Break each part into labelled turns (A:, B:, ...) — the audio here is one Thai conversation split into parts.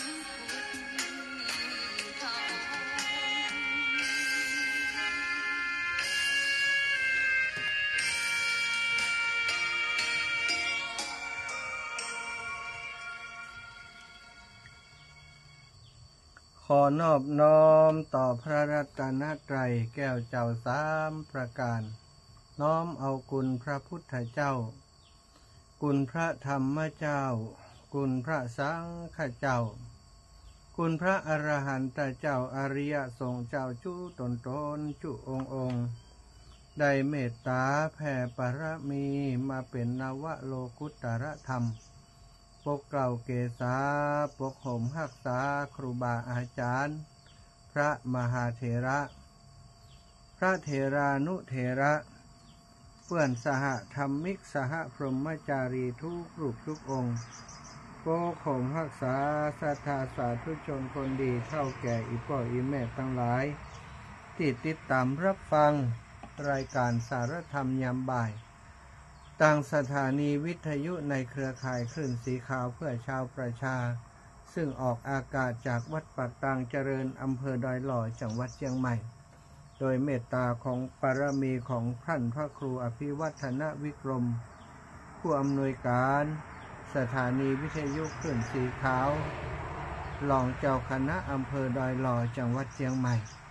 A: ขอนอบน้อมต่อพระรัตนตรัยแก้วเจ้าสามประการน้อมเอาคุณพระพุทธเจ้าคุณพระธรรมเจ้าคุณพระสังฆเจ้าคุณพระอรหันตเจ้าอริยสงฆ์เจ้าจุตนจุองค์ได้เมตตาแผ่ปรมีมาเป็นนวโลกุตรธรรมปกเกล้าเกษาปกห่มหักษาครูบาอาจารย์พระมหาเถระพระเถรานุเถระเพื่อนสหธรรมิกสหพรหมจารีทุกรูปทุกองค์ปกห่มหักษาศรัทธาสาธุชนคนดีเท่าแก่อีพ่ออีแม่ทั้งหลายที่ติดตามรับฟังรายการสารธรรมยามบ่ายต่างสถานีวิทยุในเครือข่ายคลื่นสีขาวเพื่อชาวประชาซึ่งออกอากาศจากวัดปากตางเจริญอำเภอดอยหล่อจังหวัดเชียงใหม่โดยเมตตาของปรมีของท่านพระครูอภิวัฒนวิกรมผู้อำนวยการสถานีวิทยุคลื่นสีขาวรองเจ้าคณะอำเภอดอยหล่อจังหวัดเชียงใหม่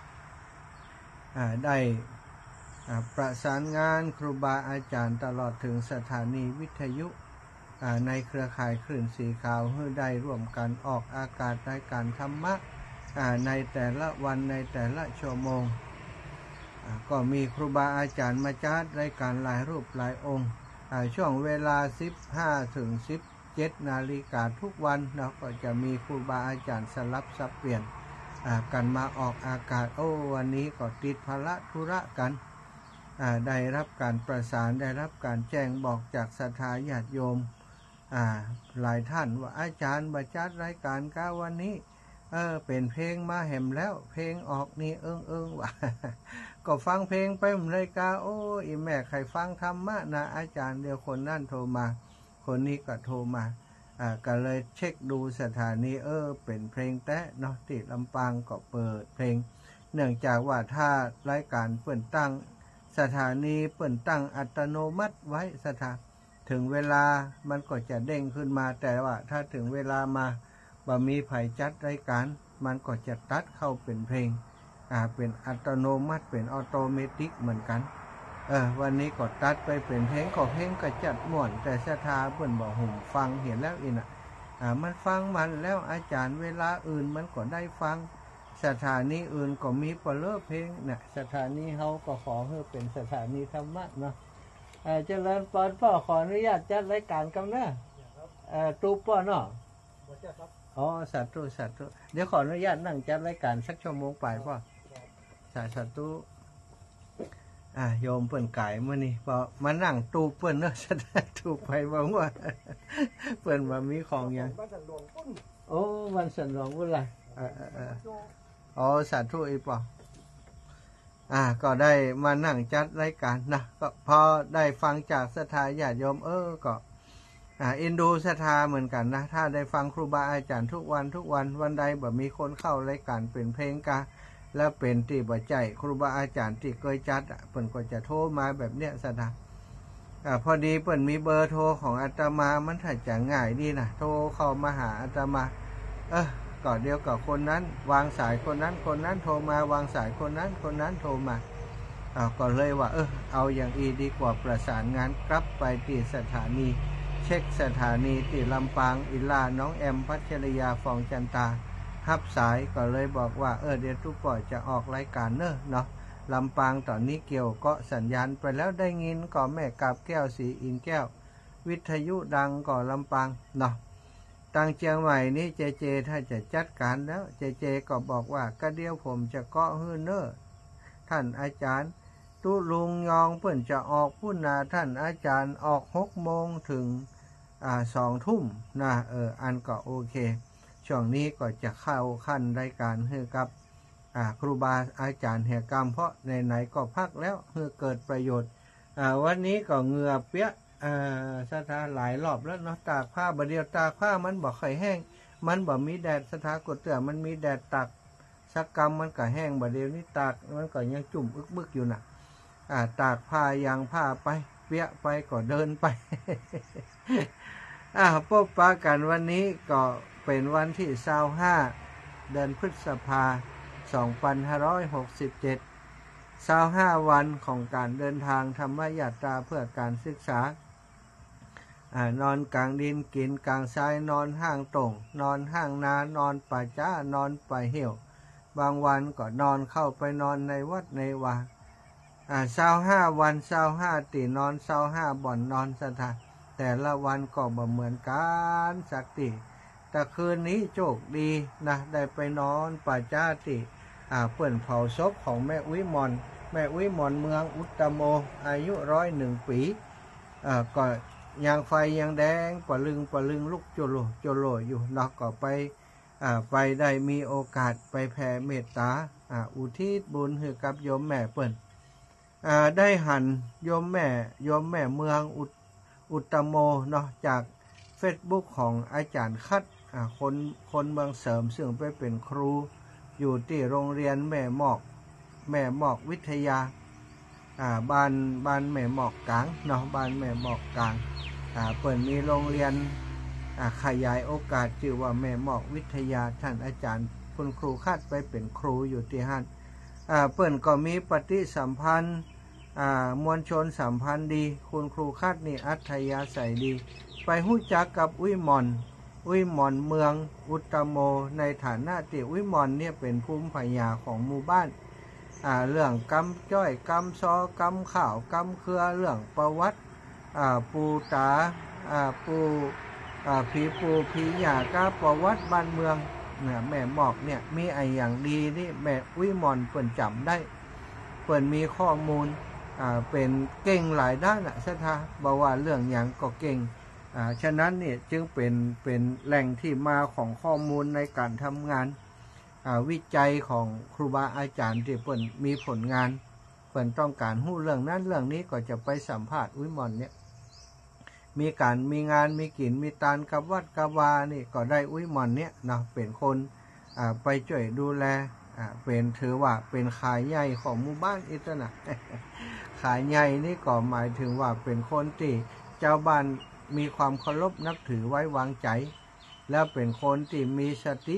A: ได้ประสานงานครูบาอาจารย์ตลอดถึงสถานีวิทยุในเครือข่ายคลื่นสีขาวให้ได้ร่วมกันออกอากาศรายการธรรมะในแต่ละวันในแต่ละชั่วโมงก็มีครูบาอาจารย์มาจัดรายการหลายรูปหลายองค์ช่วงเวลา 15 ถึง 17 นาฬิกาทุกวันเราก็จะมีครูบาอาจารย์สลับสับเปลี่ยนกันมาออกอากาศวันนี้ก็ติดภาระธุระกันได้รับการประสานได้รับการแจ้งบอกจากศรัทธาญาติโยมหลายท่านว่าอาจารย์บัจัดรายการก้าวันนี้เป็นเพลงมาแหมแล้วเพลงออกนี่ว่ะ ก็ฟังเพลงไปรายการอีแม่ใครฟังธรรมะนะอาจารย์เดี๋ยวคนนั่นโทรมาคนนี้ก็โทรมาก็เลยเช็คดูสถานีเป็นเพลงแต๊ะเนาะที่ลำปางก็เปิดเพลงเนื่องจากว่าถ้ารายการเปิดตั้งสถานีเปิดตั้งอัตโนมัติไว้ถึงเวลามันก็จะเด้งขึ้นมาแต่ว่าถ้าถึงเวลามาบ่มีไผจัดรายการมันก็จะตัดเข้าเป็นเพลงเป็นอัตโนมัติเป็นออโตเมติกเหมือนกันวันนี้ก็ตัดไปเป็นเพลงของเพลงก็จัดม่วนแต่ศรัทธาเพิ่นบอกหุ่มฟังเห็นแล้วอินะมันฟังมันแล้วอาจารย์เวลาอื่นมันก็ได้ฟังสถานีอื่นก็มีเปลือกเพลงเนี่ยสถานีเฮาก็ขอให้เป็นสถานีธรรมะเนาะเจริญปอนพ่อขออนุญาตจัดรายการกันนะตูป้อเนาะสาธุเดี๋ยวขออนุญาตนั่งจัดรายการสักชั่วโมงไปพ่อสาธุโยมเปิ้นไก่เมื่อนี้พอมานั่งตูเปิ้นเนาะจะได้ถูกไปบ้างว่าเปิ้นมามีของอย่างวันสันหลวงวุ่นไรสาธุอีปอก็ได้มานั่งจัดรายการนะก็พอได้ฟังจากศรัทธาญาติโยมก็เอ็นดูศรัทธาเหมือนกันนะถ้าได้ฟังครูบาอาจารย์ทุกวันวันใดบ่มีคนเข้ารายการเป็นเพลงกาแล้วเป็นที่บ่ใจครูบาอาจารย์ที่เคยจัดเปิ้นก็จะโทรมาแบบเนี้ยศรัทธาพอดีเปิ้นมีเบอร์โทรของอาตมามันถ้าจะง่ายดีนะโทรเข้ามาหาอาตมาก็เดียวกับคนนั้นวางสายคนนั้นโทรมาวางสายคนนั้นโทรมาก็เลยว่าเอาอย่างอีดีกว่าประสานงานกลับไปที่สถานีเช็คสถานีที่ลำปางอิลาน้องแอมพัชรยาฟองจันตาฮับสายก็เลยบอกว่าเดี๋ยวทุกปล่อยจะออกรายการเนาะลำปางตอนนี้เกี่ยวก็สัญญาณไปแล้วได้ยินก็แม่กาบแก้วสีอินแก้ววิทยุดังก็ลำปางเนาะทางเชียงใหม่นี่เจถ้าจะจัดการแล้วเจก็บอกว่าก็เดียวผมจะเกาะฮื้อเนอท่านอาจารย์ตุลุงยองเพิ่นจะออกพุ่นนาท่านอาจารย์ออก6 โมงถึง2 ทุ่มนะอันก็โอเคช่วงนี้ก็จะเข้าขั้นรายการให้กับครูบาอาจารย์แห่งกรรมเพราะไหนก็พักแล้วเพื่อเกิดประโยชน์วันนี้ก็เหงื่อเปียกสถานหลายรอบแล้วเนาะตากผ้าบดเดียวตากผ้ามันบอกไข่แห้งมันบ่มีแดดสถากดเตือมันมีแดดตักสักกรรมมันก็แห้งบ่เดียวนี้ตากมันก็ยังจุ่มอึกบึกอยู่น่ะตากผ้ายางผ้าไปเปียไปก็เดินไปพบปะกันวันนี้ก็เป็นวันที่25เดือนพฤษภา2567 25วันของการเดินทางธรรมยาตราเพื่อการศึกษานอนกลางดินกินกลางทรายนอนห้างตรงนอนห้างนานอนป่าจ้านอนป่าเหี่ยวบางวันก็นอนเข้าไปนอนในวัดในวา25วัน25ตีนอน25บ่อนนอนสถานแต่ละวันก็บ่เหมือนกันสักทีแต่คืนนี้โชคดีนะได้ไปนอนป่าจ้าติเปิ่นเผาศพของแม่วิมลเมืองอุตโมอายุ101 ปีก็ยังไฟยังแดงปะลึงลุกโจโลอยู่เนาะก็ไปได้มีโอกาสไปแผ่เมตตาอุทิศบุญให้กับโยมแม่เปิ่นได้หันโยมแม่เมืองอุตโมเนาะจาก Facebook ของอาจารย์คัดคนเมืองเสริมซึ่งไปเป็นครูอยู่ที่โรงเรียนแม่หมอกวิทยาบ้านแม่หมอกกลางเนาะบ้านแม่หมอกกลางเปิดมีโรงเรียนขยายโอกาสชื่อว่าแม่หมอกวิทยาท่านอาจารย์คุณครูคาดไปเป็นครูอยู่ที่ฮั่นเปิ่นก็มีปฏิสัมพันธ์มวลชนสัมพันธ์ดีคุณครูคาดนี่อัธยาศัยดีไปหู้จักกับวิมลเมืองอุตโมในฐานะที่วิมลเนี่ยเป็นภูมิปัญญาของหมู่บ้านเรื่องกำจ้อยกำซอกำข่าวกำเครือเรื่องประวัติปูตาผีปูผีหยากาประวัติบ้านเมืองเนี่ยแม่หมอกเนี่ยมีไออย่างดีนี่แม่วิมลเปิ่นจำได้เปิ่นมีข้อมูลเป็นเก่งหลายด้านสถาบอกว่าเรื่องอย่างก็เก่งฉะนั้นเนี่ยจึงเป็นแหล่งที่มาของข้อมูลในการทำงานวิจัยของครูบาอาจารย์ที่เปิ่นมีผลงานเปิ่นต้องการหู้เรื่องนั้นเรื่องนี้ก็จะไปสัมภาษณ์วิมลเนี่ยมีงานมีกินมีตานกับวัดกับวานี่ก็ได้วิมลเนี่ยเนาะเป็นคนไปช่วยดูแลเป็นถือว่าเป็นขายใหญ่ของหมู่บ้านอิตนะขายใหญ่นี่ก็หมายถึงว่าเป็นคนที่เจ้าบ้านมีความเคารพนับถือไว้วางใจแล้วเป็นคนที่มีสติ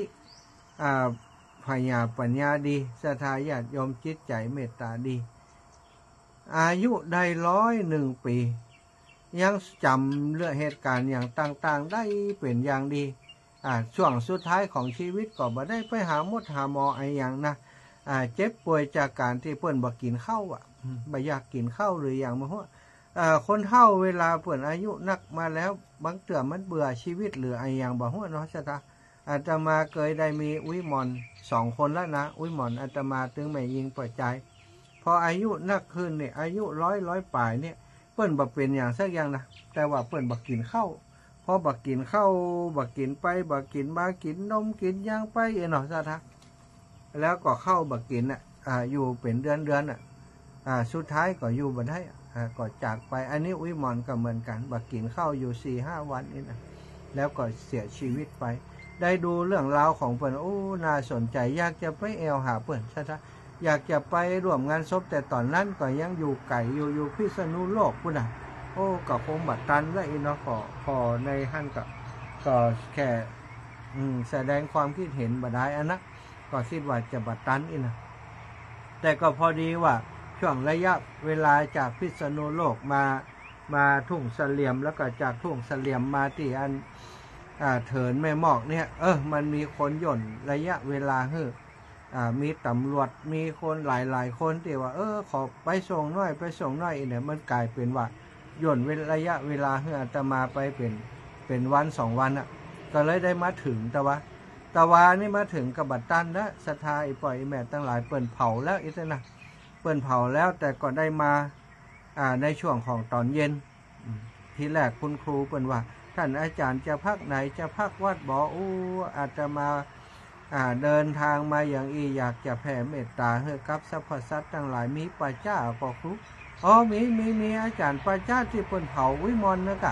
A: ปัญญาดีศรัทธาญาติโยมจิตใจเมตตาดีอายุได้101 ปียังจำเรื่องเหตุการณ์อย่างต่างๆได้เป็นอย่างดีช่วงสุดท้ายของชีวิตก็บ่ได้ไปหาหมอไออย่างนะเจ็บป่วยจากการที่เปิ้นบ่กินข้าวบ่อยากกินข้าวหรืออย่างบ่ฮู้คนเฒ่าเวลาเปิ้นอายุนักมาแล้วบางเตื่อมันเบื่อชีวิตหรือไออย่างบ่ฮู้เนาะซะตาอาตมาเคยได้มีวิมล2 คนแล้วนะวิมลอาตมาถึงไม่ยิงเปิดใจพออายุนักขึ้นเนี่ยอายุ100ปลายเนี่ยเปิ้นบ่เป็นอย่างสักอย่างนะแต่ว่าเปิ้นบ่กินข้าวพอบ่กินข้าวบ่กินไปบ่กินมากินนมกินย่างไปเนาะซะทะแล้วก็เข้าบ่กินอยู่เป็นเดือนสุดท้ายก็อยู่บ่ได้ก็จากไปอันนี้วิมลก็เหมือนกันบ่กินข้าวอยู่ 4-5 วันนี่นะแล้วก็เสียชีวิตไปได้ดูเรื่องราวของเปิ้นโอ้น่าสนใจอยากจะไปแอวหาเปิ้นซะทะอยากจะไปร่วมงานศพแต่ตอนนั้นก็ยังอยู่ไกลอยู่พิษณุโลกพุ่นน่ะโอ้ก็คงบัดตันแล้วอีเนาะพอในหั่นก็แค่แสดงความคิดเห็นบ่ได้อันนะก็คิดว่าจะบัดตันอีนะแต่ก็พอดีว่าช่วงระยะเวลาจากพิษณุโลกมาทุ่งเสลี่ยมแล้วก็จากทุ่งเสลี่ยมมาที่อันเถินแม่หมอกเนี่ยมันมีคนย่นระยะเวลามีตำรวจมีคนหลายคนที่ว่าขอไปส่งหน่อยเนี่ยมันกลายเป็นว่าย่นระยะเวลาอาตมาไปเป็นวัน2 วันก็เลยได้มาถึงตะวานี่มาถึงกับบัดตันแล้วศรัทธาอีปล่อยแม่ตั้งหลายเปิ้นเผาแล้วอีกนะเปิ้นเผาแล้วแต่ก็ได้มาในช่วงของตอนเย็นทีแรกคุณครูเปิ้นว่าท่านอาจารย์จะพักไหนจะพักวัดบ่อาตมาเดินทางมาอย่างอยากจะแผ่เมตตาให้กับสรรพสัตว์ทั้งหลายมีปัจจ้าก็ครูมีอาจารย์ปัจจ้าที่เปิ้นเผาวิมลนะกะ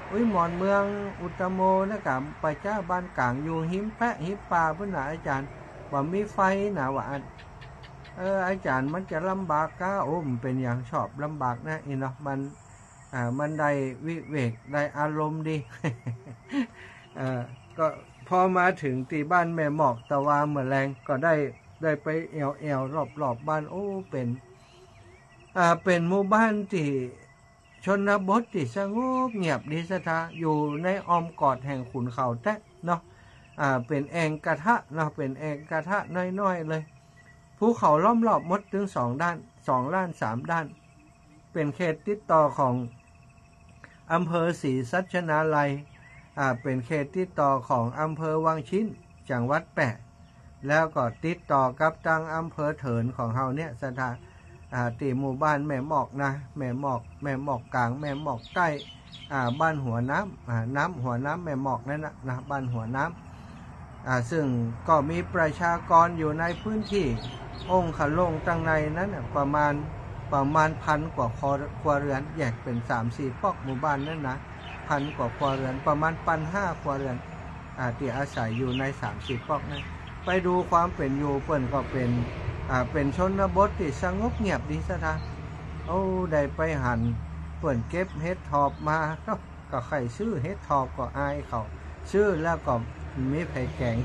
A: หมอนเมืองอุตโมนะครับไปเจ้าบ้านกลางอยู่หิมแพะหิมป่าพุ่นน่ะอาจารย์ว่ามีไฟนะว่าอาจารย์มันจะลำบากก้ามันเป็นอย่างชอบลำบากนะอีเนาะมันได้วิเวกได้อารมณ์ดี ก็พอมาถึงตีบ้านแม่หมอกตะวาเมื่อแรงก็ได้ไปแอวรอบบ้านเป็นหมู่บ้านที่ชนบทที่สงบเงียบดีสถาอยู่ในอ้อมกอดแห่งขุนเขาแท้เนาะเป็นแองกระทะเนาะเป็นแองกระทะน้อยๆเลยภูเขาล้อมรอบหมดถึง2 ด้าน2 ด้าน 3 ด้านเป็นเขตติดต่อของอำเภอศรีสัชนาลัยเป็นเขตติดต่อของอำเภอวังชิ้นจังหวัดแปะแล้วก็ติดต่อกับทางอำเภอเถินของเฮาเนี่ยสถานตีหมู่บ้านแม่หมอกนะแม่หมอกกลางแม่หมอกใต้บ้านหัวน้ำหัวน้ำแม่หมอกนั่นนะบ้านหัวน้ำซึ่งก็มีประชากรอยู่ในพื้นที่องค์ขลงตังในนั้นประมาณ1,000 กว่าครัวเรือนแยกเป็น 3-4 ปอกหมู่บ้านนั่นนะ1,000 กว่าครัวเรือนประมาณ1,500 ครัวเรือนที่อาศัยอยู่ใน 3-4 ปอกนั้นไปดูความเป็นอยู่เปิ้นก็เป็นชนบทที่สงบเงียบดีซะนะได้ไปหันเปิ้นเก็บเฮ็ดทอบมาก็ใครซื้อเฮ็ดทอบก็อายเขาซื้อแล้วก็มีไผแกง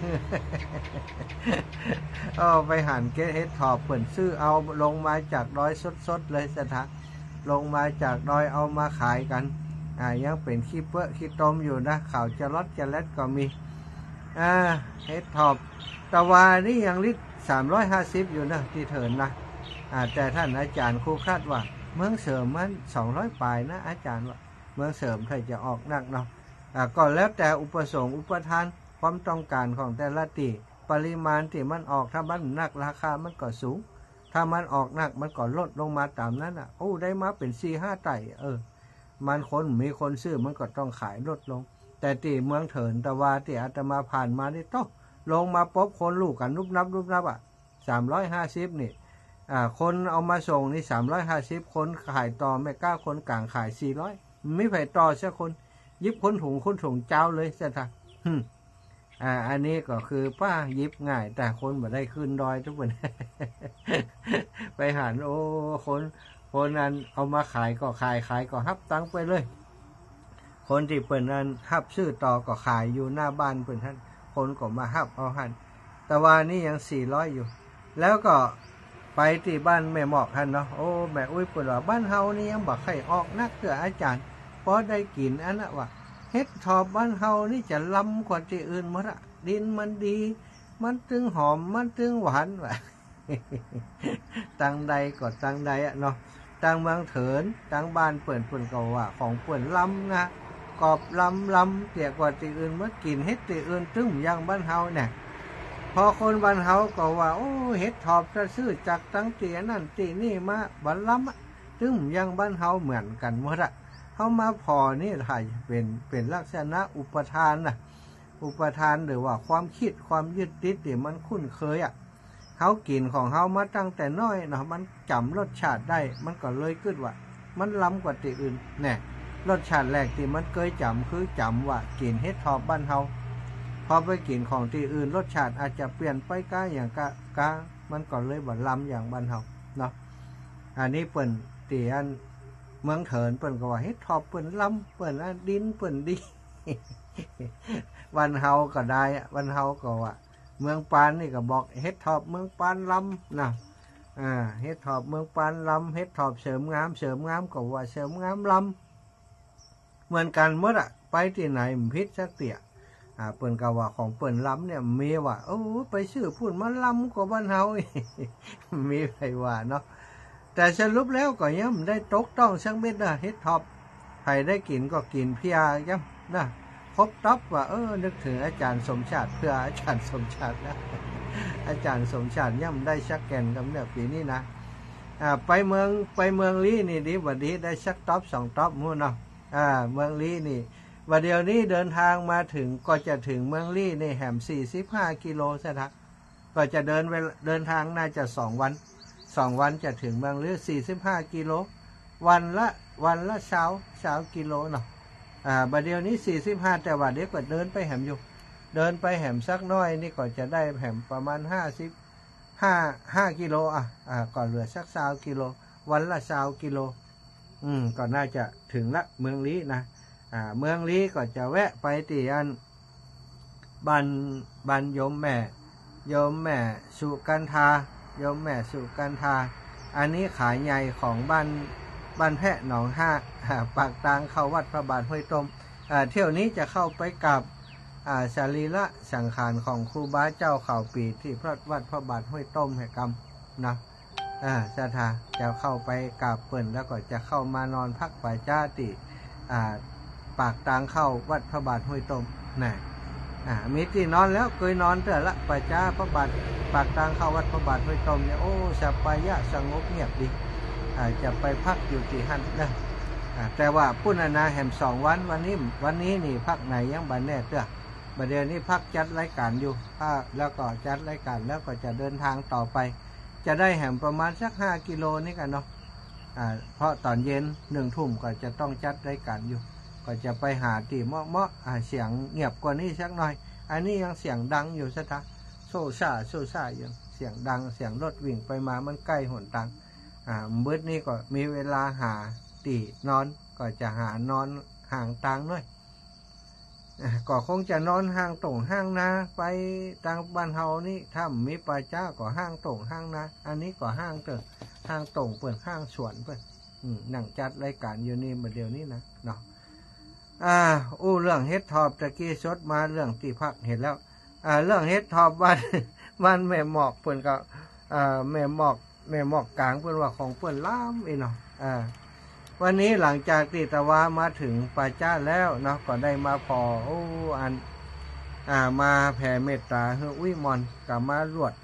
A: ไปหันเก็บเฮ็ดทอบเปิ้นซื้อเอาลงมาจากดอยสดๆเลยซะนะลงมาจากดอยเอามาขายกันยังเป็นขี้เปื้อขี้ต้มอยู่นะข่าวจะลดจะเล็ดก็มีเฮ็ดทอบตะวานี่ยังลิตร350อยู่นะที่เถินนะแต่ท่านอาจารย์ครูคาดว่าเมืองเสริมมัน200 ปลายนะอาจารย์ว่าเมืองเสริมใครจะออกนักเนาะก็แล้วแต่อุปสงค์อุปทานความต้องการของแต่ละตีปริมาณที่มันออกถ้ามันนักราคามันก็สูงถ้ามันออกนักมันก็ลดลงมาตามนั้นได้มาเป็น 4-5 ไต่มันมีคนซื้อมันก็ต้องขายลดลงแต่ที่เมืองเถินตะวาที่อาตมาผ่านมานี่ต้องลงมาป๊บคนลูกกันรุบนับ350นี่คนเอามาส่งนี่350คนขายต่อแม่ก้าคนกลางขาย400ไม่ไผต่อสักคนยิบคนถุงเจ้าเลยซะท่าอันนี้ก็คือป้ายิบง่ายแต่คนบ่ได้ขึ้นดอยทุกคน ไปหันคนนั้นเอามาขายก็ขายก็ฮับตังไปเลยคนที่เปิ่นนั้นฮับซื้อต่อก็ขายอยู่หน้าบ้านเปิ่นท่านคนก็มาฮับเอาหันแต่ว่านี่ยัง400อยู่แล้วก็ไปที่บ้านแม่หมอกท่านเนาะแม่อุ้ยเปิ่นว่าบ้านเฮานี่ยังบ่ใครออกนักเกืออาจารย์พอได้กินอันน่ะว่าเฮ็ดทอบบ้านเฮานี่จะล้ำกว่าที่อื่นหมดดินมันดีมันตึงหอมมันตึงหวานว่ะ ตังใดก็ตังใดเนาะตังเมืองเถินตังบ้านเปิ่นก็ว่าของเปิ่นล้ำนะกอบล้ำเตี่ยกว่าที่อื่นเมื่อกินเฮ็ดที่อื่นตึ้งอย่างบ้านเฮาเนี่ยพอคนบ้านเฮาก็ว่าเฮ็ดทอบจะซื้อจากตั้งเตี่ยนั่นตีนี่มาบ้านล้ำตึ้งอย่างบ้านเฮาเหมือนกันหมดเฮามาพอนี่ถ่ายเป็นลักษณะอุปทานนะอุปทานหรือว่าความคิดความยึดติดที่มันคุ้นเคยเฮากินของเฮามาตั้งแต่น้อยเนาะมันจำรสชาติได้มันก็เลยคิดว่ามันล้ำกว่าที่อื่นแน่รสชาติแรกที่มันเคยจำคือจำว่ากินเฮ็ดทอบบ้านเฮาพอไปกินของที่อื่นรสชาติอาจจะเปลี่ยนไปก้าอย่างกามันก็เลยบ่ล้ำอย่างบ้านเฮาเนาะอันนี้เปิ้นตีอันเมืองเถินเปิ้นก็ว่าเฮ็ดทอบเปิ้นล้ำเปิ้นดินเปิ้นดี วันเฮาก็ได้วันเฮาก็ว่าเมืองปานนี่ก็บอกเฮ็ดทอบเมืองปานล้ำนะเฮ็ดทอบเมืองปานล้ำเฮ็ดทอบเสริมงามก็ว่าเสริมงามล้ำเหมือนกันหมดไปที่ไหนพิษสักเตี่ยเปิ้นก็ว่าของเปิ้นล้ำเนี่ยมีว่าไปซื้อพูดมันล้ำกว่าบ้านเฮา มีไปว่าเนาะแต่สรุปแล้วก็ยังได้ตกต้องสักเม็ดนะเฮ็ดทอบใครได้กินก็กินเพียยังนะครบต๊อบว่านึกถึงอาจารย์สมชาติเพื่ออาจารย์สมชาตินะ อาจารย์สมชาติย่ำได้ชักแก่นกับเนี่ยปีนี้นะไปเมืองลี้นี่ดีวันนี้ได้ชักต๊อบ2ต๊อบมู่เนาะเมืองลี้นี่วันเดียวนี้เดินทางมาถึงก็จะถึงเมืองลี้นี่แหม45 กิโลซะนะก็จะเดินทางน่าจะ2 วันจะถึงเมืองลี้45 กิโลวันละ20 กิโลเนาะบัดเดียวนี้45แต่ว่าเด็กก็เดินไปแหมอยู่เดินไปแหมสักน้อยนี่ก็จะได้แหมประมาณ5 กิโลก่อนเหลือสัก20 กิโลวันละ20 กิโลก็น่าจะถึงละเมืองลี้นะเมืองลี้ก็จะแวะไปที่อันบ้านโยมแม่สุกันทาโยมแม่สุกันทาอันนี้ขายใหญ่ของบ้านแพะหนองห้าปากทางเข้าวัดพระบาทห้วยต้มเที่ยวนี้จะเข้าไปกับสรีระสังขารของครูบาเจ้าข่าวปีที่พระวัดพระบาทห้วยต้มแห่งกรรมนะสถาจะเข้าไปกราบเปิ่นแล้วก็จะเข้ามานอนพักป่าจ้าติปากทางเข้าวัดพระบาทห้วยต้มนะมีที่นอนแล้วเคยนอนแต่ละป่าจ้าพระบาทปากทางเข้าวัดพระบาทห้วยต้มเนี่ยโอ้สบายะสงบเงียบดีจะไปพักอยู่ที่หันนะแต่ว่าปุณณาแห่ม2 วันนี้นี่พักไหนยังบันแน่เตื้อบัดเดี๋ยวนี้พักจัดรายการอยู่แล้วก็จัดรายการแล้วก็จะเดินทางต่อไปจะได้แห่มประมาณสัก5 กิโลนี่กันเนาะเพราะตอนเย็น1 ทุ่มก็จะต้องจัดรายการอยู่ก็จะไปหาที่เหมาะเสียงเงียบกว่านี้สักหน่อยอันนี้ยังเสียงดังอยู่ซะทะโซ่ซ่ายังเสียงดังเสียงรถวิ่งไปมามันใกล้หนตังมื้อนี้ก็มีเวลาหาตีนอนก็จะหานอนห่างตังหน่อยก็คงจะนอนห่างตรงห้างนาไปทางบ้านเฮานี่ถ้ามีป่าจ้าก็ห้างตรงห้างนาอันนี้ก็ห้างเตอห้างตรงเปิดห้างสวนเปิดนั่งจัดรายการอยู่นี่มาเดี๋ยวนี้นะเนาะเรื่องเฮ็ดทอบตะกี้สดมาเรื่องที่พักเห็นแล้วเรื่องเฮ็ดทอบบ้านแม่หมอกเปิ่นก็แม่หมอกกลางเปิ่นว่าของเปิ่นล้ำอีเนาะวันนี้หลังจากที่ตะวามาถึงป่าจ้าแล้วเนาะก็ได้มาพอมาแผ่เมตตาให้วิมอนกับมาลวด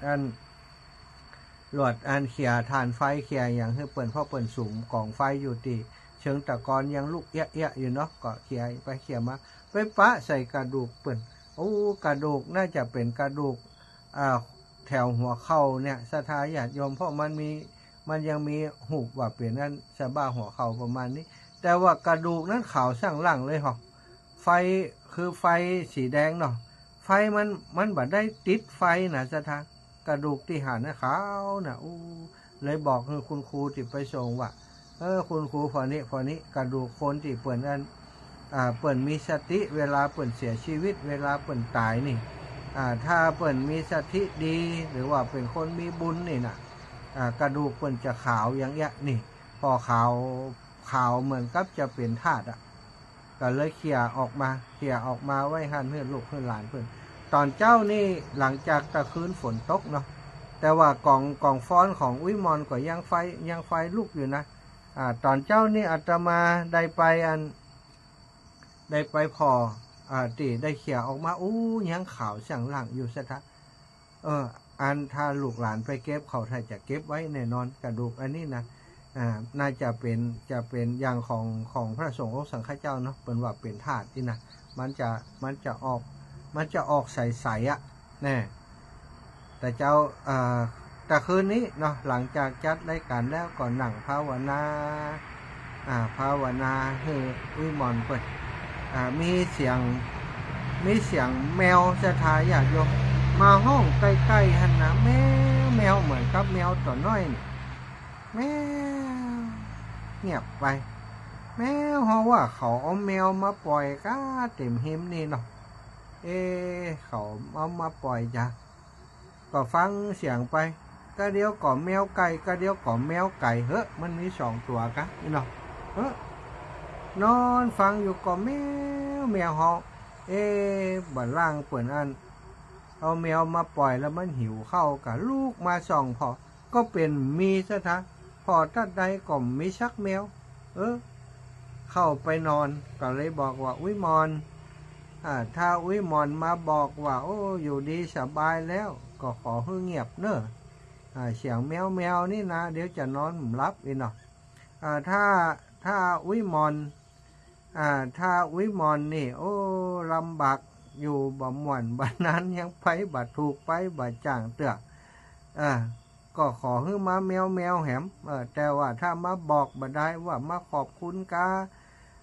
A: อันเขี่ยทานไฟเขี่ยอย่างให้เปิ่นพ่อเปิ่นสูงกองไฟอยู่ที่เชิงตะกอนยังลุกเอะอยู่เนาะก็เขี่ยไปเขี่ยมาไปปะใส่กระดูกเปิ่นกระดูกน่าจะเป็นกระดูกแถวหัวเข่าเนี่ยศรัทธาญาติโยมเพราะมันยังมีหูบว่าเปลี่ยนนั้นสะบ้าหัวเข่าประมาณนี้แต่ว่ากระดูกนั้นขาวสั่งหลังเลยหรอไฟคือไฟสีแดงเนาะไฟมันบัดได้ติดไฟนะศรัทธากระดูกที่หันนะขาวนะเลยบอกคือคุณครูที่ไปส่งว่าคุณครูพอนี้กระดูกคนที่เปิ่นนั้นเปิ่นมีสติเวลาเปิ่นเสียชีวิตเวลาเปิ่นตายนี่ถ้าเปิ่นมีสติดีหรือว่าเป็นคนมีบุญนี่นะกระดูกเปิ่นจะขาวอย่างเงี้ยนี่พอขาวเหมือนกับจะเป็นธาตุก็เลยเขี่ยออกมาไว้หันเพื่อนลูกเพื่อนหลานเพื่อนตอนเจ้านี่หลังจากตะคืนฝนตกเนาะแต่ว่ากล่องฟ้อนของวิมอนก็ยังไฟลุกอยู่นะตอนเจ้านี่อาตมาได้ไปพอตีได้เขี่ยออกมายังขาวสั่งหลังอยู่ซะทะอันถ้าลูกหลานไปเก็บเขาถ้าจะเก็บไว้แน่นอนกระดูกอันนี้นะน่าจะเป็นอย่างของพระสงฆ์องค์สังฆเจ้าเนาะเป็นว่าเป็นธาตุที่นะมันจะออกใสแน่แต่เจ้าแต่คืนนี้เนาะหลังจากจัดรายการแล้วก่อนนั่งภาวนาคือวิมอนเปิดมีเสียงแมวสะทายอยากโยมมาห้องใกล้ๆหันนะแมวเหมือนกับแมวตัวน้อยนี่แมวเงียบไปแมวเพราะว่าเขาเอาแมวมาปล่อยก้าเต็มหิมนี่เนาะเขาเอามาปล่อยจ้ะก็ฟังเสียงไปก็เดียวก่อแมวไก่ก็เดียวก่อแมวไก่มันมี2 ตัวกะนี่เนาะนอนฟังอยู่ก่อแมวเฮาบัดล่างเปิ่นอันเอาแมวมาปล่อยแล้วมันหิวเข้ากับลูกมาส่องพอก็เป็นมีซะทะพอตัดใดก็มีชักแมวเข้าไปนอนก็เลยบอกว่าวิมอนถ้าวิมอนมาบอกว่าอยู่ดีสบายแล้วก็ขอให้เงียบเนอะเสียงแมวนี่นะเดี๋ยวจะนอนหลับอีกเนาะถ้าวิมอนนี่ลำบากอยู่บ่ม่วนบัดนั้นยังไปบัดถูกไปบัดจ้างเตือกก็ขอให้มาแมวแหมแต่ว่าถ้ามาบอกบัดได้ว่ามาขอบคุณกา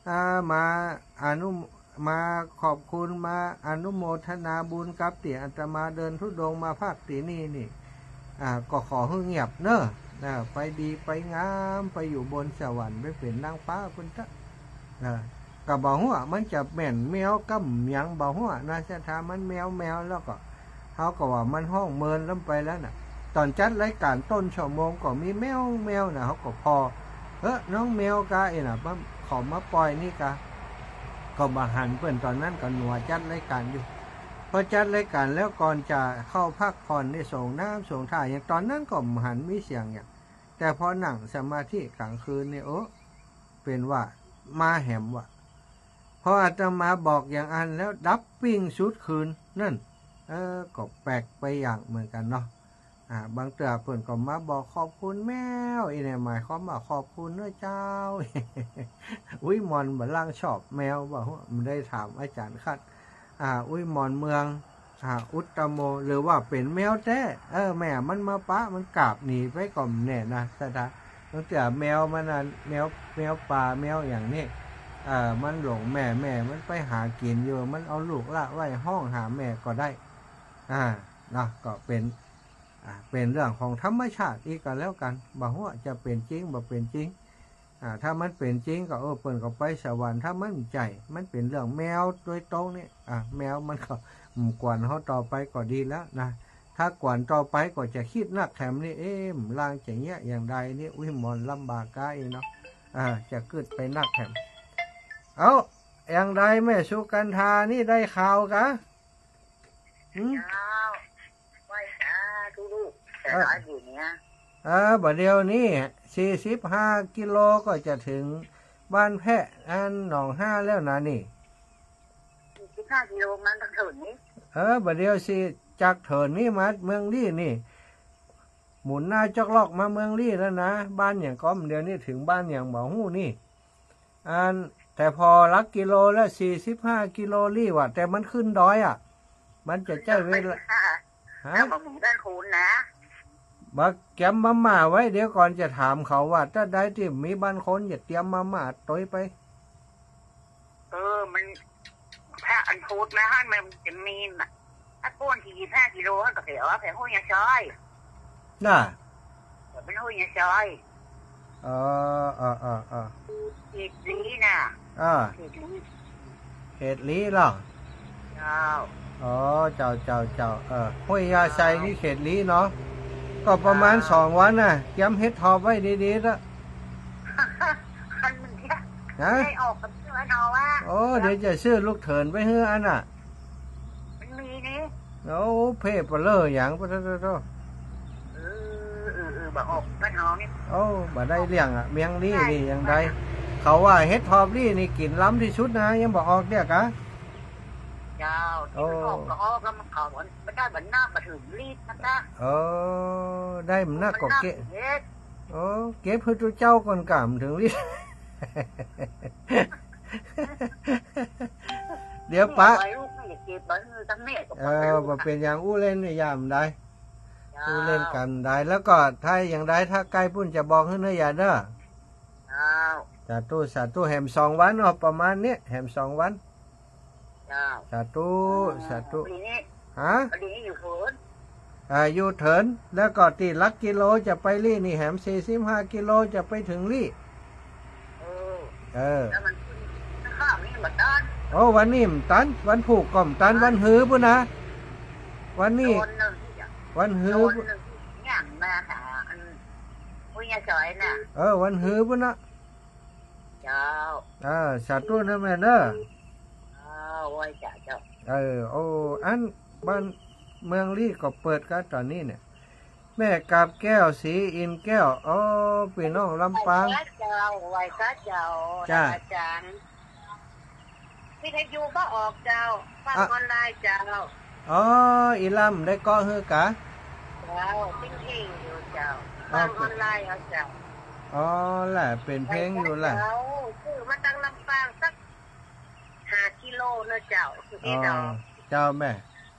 A: มาอนุมาขอบคุณมาอนุโมทนาบุญกับเตี่ยอาตมาเดินทุดงมาภาคตีนี่ก็ขอให้เงียบเนอะไปดีไปงามไปอยู่บนสวรรค์ไปเป็นนางฟ้าคนตะกับบ่หัวมันจะแม่นแมวกับหยังบ่หัวนะสถามันแมวแล้วก็เขาก็ว่ามันห้องเมินล้ำไปแล้วน่ะตอนจัดรายการต้นชั่วโมงก็มีแมวน่ะเขาก็พอน้องแมวกะน่ะขอมาปล่อยนี่กะก็มาหันเพื่อนตอนนั้นก็หนัวจัดรายการอยู่พอจัดรายการแล้วก่อนจะเข้าพักผ่อนได้ส่งน้ำส่งท่าอย่างตอนนั้นก็หันมีเสียงอย่างแต่พอหนังสมาธิกลางคืนเนี่ยเป็นว่ามาแหมว่ะพออาตมาบอกอย่างอันแล้วดับปิ้งชุดคืนนั่นก็แปลกไปอย่างเหมือนกันเนาะบางเตือเพื่อนก็มาบอกขอบคุณแมวเนี่ยหมายความว่าขอบคุณเนื้อเจ้า อุ้ยมอนบัลลังชอบแมวบอกว่ามันได้ถามอาจารย์คัดอุ้ยมอนเมืองอุตตโมหรือว่าเป็นแมวแท้แม่มันมาปะมันกราบหนีไปก่อมแน่นะสตาบางเตือแมวมันนั่นแมวป่าแมวอย่างนี้มันหลงแม่มันไปหากินอยู่มันเอาลูกละไว้ห้องหาแม่ก็ได้นะก็เป็นเรื่องของธรรมชาติอีกกันแล้วกันบ่ว่าจะเป็นจริงบ่เป็นจริงถ้ามันเป็นจริงก็เปิ่นก็ไปสวรรค์ถ้ามันใจมันเป็นเรื่องแมวโดยตรงนี่แมวมันก็กวนเขาต่อไปก็ดีแล้วนะถ้ากวนต่อไปก็จะคิดนักแถมนี่ล่างจะเงี้ยอย่างใดนี่อุ้ยมอนลำบากกายเนาะจะเกิดไปนักแถมอย่างใดแม่สุกันธานี่ได้ข่าวกะบ่เดียวนี้45 กิโลก็จะถึงบ้านแพะหนองห้าแล้วนะนี่
B: 45 กิโลมันตั้งถึงนี้
A: บ่เดียวสิจากเถินนี่มาเมืองลี่นี่หมุนหน้าจอกลอกมาเมืองลี่แล้วนะบ้านอย่างก้อมเดียวนี่ถึงบ้านอย่างบ่หู้นี่แต่พอลักกิโลแล้ว45 กิโลลี่ว่ะแต่มันขึ้นดอยมันจะใช้เวลา
B: บ่มีด้านคูณนะ
A: บักแกมมาม่าไว้เดี๋ยวก่อนจะถามเขาว่าถ้าได้ที่มีบ้านคนอย่าเตรียมมาม่าต้อยไป
B: มันแพ้อันพูดแล้วให้มันจะมีถ้าก้น45 กิโลก็เสียว่าแผลห้อยยาชอย
A: น่ะ
B: เป็นห้อยยาชอยเห็ดลีน่ะ
A: เห็ดลีหรอเจ้าห้วยยาไซนี่เขตลีเนาะก็ประมาณ2 วันน่ะย้ำเฮ็ดทอบไว้ดีๆแล้ว
B: ได้ออกกับเพื่อนเอาว่า
A: เดี๋ยวจะซื้อลูกเถินไปเฮืออันน่ะ
B: มันมีนี่
A: เพ่ปะเลออย่างปะโต
B: บ่ออกบ้านเฮานี่
A: บ่ได้เลี้ยงเมียงลี่นี่อย่างใดเขาว่าเฮ็ดทอบลี่นี่กินล้ำที่สุดนะยังบ่ออกเด้อกะ
B: เจ้าที่มันออกก็ออกแล้วมันเข้าไม่ได้เหมือนหน้ามาถึงรีดนะ
A: ได้มันหน้าก็เก็บเก็บเพื่อเจ้าก่อนกำถึงรีดเดี๋ยวปะบ่เป็นอย่างอู้เล่นในยามได้อู้เล่นกันได้แล้วก็ถ้าอย่างใดถ้าใกล้ปุ้นจะบอกให้เนื้ออย่าเด้อสาธุแหม2 วันประมาณนี้แหม2 วันสาธุ
B: นี้อยู่เถิน
A: อยู่เถินแล้วก็ตีลักกิโลจะไปลี่นี่แหม45 กิโลจะไปถึงลี่
B: แล้วมันข้าวนี่มันตัน
A: วันนี้มันตันวันผูกก่อมตันวันหื้อปุ่นนะวันนี้วันหื้อ
B: อย่างมาอุ้ยยาจอยน่ะ
A: วันหื้อปุ่นนะ
B: เจ้า
A: สาธุนะแม่เด้อ
B: ไว้จ้าเจ้า
A: อันบ้านเมืองลี่ก็เปิดกันตอนนี้เนี่ยแม่กาบแก้วสีอินแก้วพี่น้องลำปาง
B: ไว้เจ้าอาจารย์วิทยุก็ออกเจ้าฟังออนไลน์เจ้า
A: อีลำได้ก็ฮือกะ
B: เจ้าทิ้งอยู่เจ้าฟังออนไลน์เอาเจ้า
A: แหละเป็นเพลงอยู่แหละ
B: คือมาตั้งลำปางสัก5 กิโลนะเจ้าคือที่
A: เจ้าแม่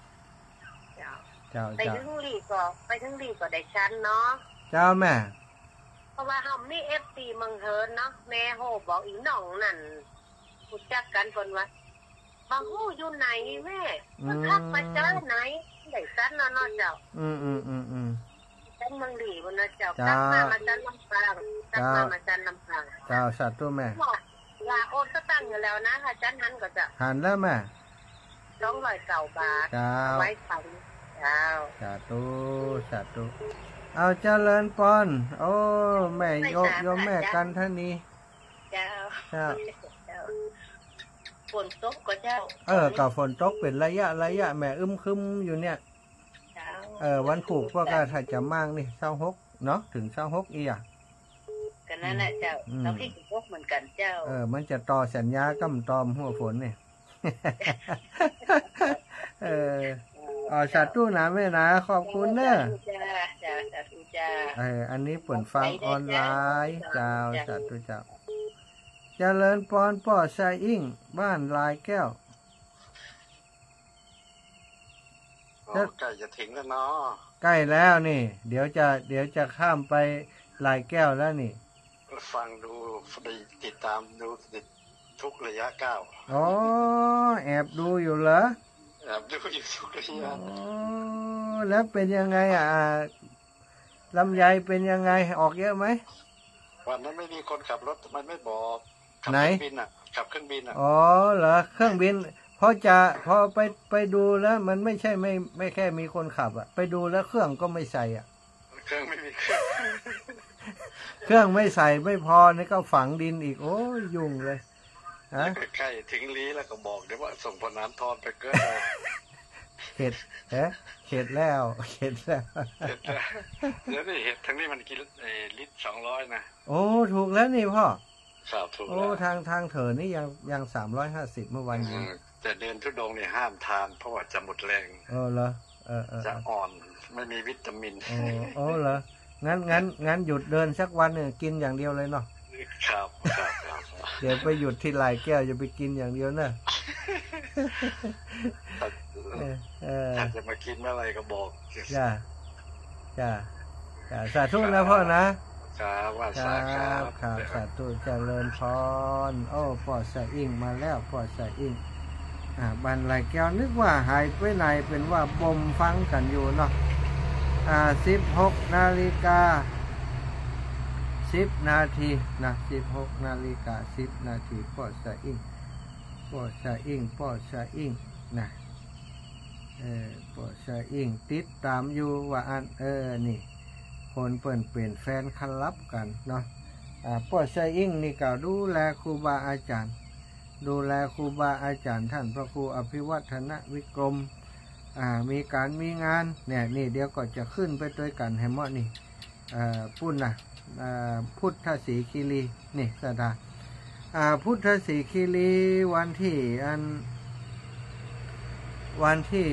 B: ไปถึงลีก็ได้ชั้นเนาะ
A: เจ้าแม่
B: เพราะว่าเฮามี FC เมืองเฮินเนาะแม่โหบอกอีน้องนั่นรู้จักกันคนว่าบางหู้อยู่ไหนแม่มันทักมาเจอไหนได้สั้นเนาะเจ้าจันเมืองหลีบนนะเจ้าตักมาจันลำปางตักมาจันลำปาง
A: เจ้าสาธุแม่
B: ลาโอนก็ตั้งอยู่แล้วนะค่ะจันหันก็จะ
A: หันแล้วแม่
B: 209 บาทไว้ฝังเจ้า
A: สาธุเอาเจริญปอนโอ้แม่โยมแม่กันท่านนี้
B: เจ้าฝนตกก็เจ้า
A: กับฝนตกเป็นระยะแม่คึมอยู่เนี่ยวันผูกพวกก็ถ้าจะมั่งนี่26เนาะถึง26อีอ่ะ
B: กันนั่นแหละเจ้าเราที่พวกเหมือนกันเจ้า
A: มันจะต่อสัญญากำตอมหัวฝนเนี่ยสาธุนะแม่นะขอบคุณเนอะ
B: สาธุจ้า
A: อันนี้เปิดฟังออนไลน์เจ้าสาธุเจ้าเจริญพรป่อไซอิ่งบ้านลายแก้ว
C: ใกล้จะถึงแล้วเนาะ
A: ใกล้แล้วนี่เดี๋ยวจะข้ามไปลายแก้วแล้วนี่
C: ฟังดูติดตามดูทุกระยะก้าว
A: แอบดูอยู่เหรอ
C: แอบดูอยู่ทุกระยะ
A: แล้วเป็นยังไงลำไยเป็นยังไงออกเยอะไหม
C: วันนั้นไม่มีคนขับรถมันไม่บอก
A: ไหน
C: ขับเครื่องบิน
A: เหรอเครื่องบินพอไปดูแล้วมันไม่ใช่ไม่แค่มีคนขับไปดูแล้วเครื่องก็ไม่ใส่
C: เครื่องไม่มี
A: เครื่องไม่ใส่ไม่พอนี่ก็ฝังดินอีกโอ้ยยุ่งเลย
C: ใกล้ถึงลี้แล้วก็บอกเดี๋ยวว่าส่งพนันทอนไปเกิน
A: เข็ดแล้ว
C: เดี๋ยวนี่เห็ดทั้งนี้มันกินลิตร200นะ
A: โอ้ถูกแล้วนี่พ่อ
C: ครับถูกแล้ว
A: ทางเถอนี่ยัง350เมื่อวันนี้
C: แต่เดินทุดงนี่ห้ามทานเพราะว่าจะหมดแรง
A: เหรอ
C: จะอ่อนไม่มีวิตามิน
A: เหรองั้นหยุดเดินสักวันเนี่ยกินอย่างเดียวเลยเนาะ
C: ครับ
A: เดี๋ยวไปหยุดที่ลายแก้วจะไปกินอย่างเดียวนะ
C: ถ้าจะมากินเมื่อไรก็บอก
A: จ้าสาธุนะพ่อนะ
C: ครับ
A: สาธุเจริญพรพ่อสะอิ่งมาแล้วพ่อสะอิ่งบ้านลายแก้วนึกว่าหายไปไหนเป็นว่าบ่มฟังกันอยู่เนาะ16 นาฬิกา 10 นาทีนะ16 นาฬิกา 10 นาทีพ่อสะอิ่งนะพ่อสะอิ่งติดตามอยู่ว่านี่คนเปิ่นเป็นแฟนคลับกันเนาะพ่อสะอิ่งนี่ก็ดูแลครูบาอาจารย์ท่านพระครูอภิวัฒนวิกรมมีงานเนี่ยนี่เดี๋ยวก็จะขึ้นไปด้วยกันให้หมดนี่พูดนะพุทธศรีคีรีนี่สถานพุทธศรีคีรีวันที่8 ที่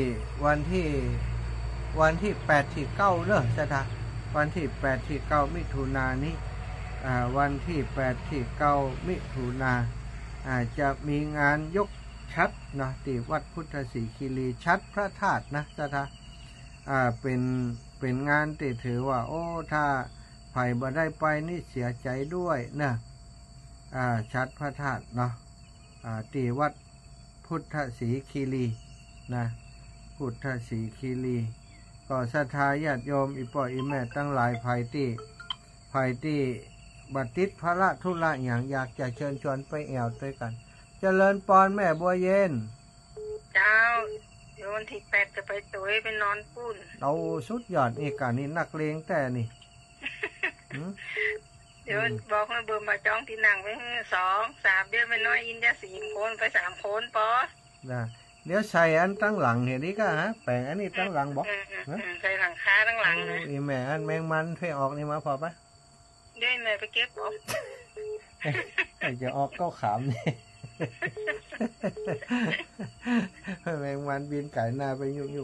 A: 9เด้อสถานวันที่8 ที่ 9 มิถุนายนนี้วันที่8 ที่ 9 มิถุนายนจะมีงานยกชัดนะที่วัดพุทธศรีคีรีชัดพระธาตุนะสถานเป็นงานที่ถือว่าถ้าไผ่บ่ได้ไปนี่เสียใจด้วยนะชัดพระธาตุเนาะที่วัดพุทธศรีคีรีนะพุทธศรีคีรีก็ศรัทธาญาติโยมอีพ่ออีแม่ตั้งหลายไผ่ที่บัดติดภาระธุระอย่างอยากจะเชิญชวนไปแอวด้วยกันเจริญปอนแม่บัวเย็น
B: เจ้าเดี๋ยววันที่8จะไปตัวไปนอนปุ้น
A: เอาสุดยอดเอกานี่นักเลงแต่นี่
B: เดี๋ยวบอกให้เบอร์มาจ้องที่นั่งไว้2-3เดือนไปน้อยอินจะ4 คนไป3 คนปอ
A: เดี๋ยวใส่อันตั้งหลังเห็นนี่ก็แปลงอันนี้ตั้งหลังบอก
B: ใส่หลังคาตั้งหลังนะ
A: แม่อันแมงมันเพ่ออกนี่มาพอปะ
B: ได้แม่ไปเก็บออก
A: จะออกก็ขำนี่แมงมันบินไก่หน้าไปยุบ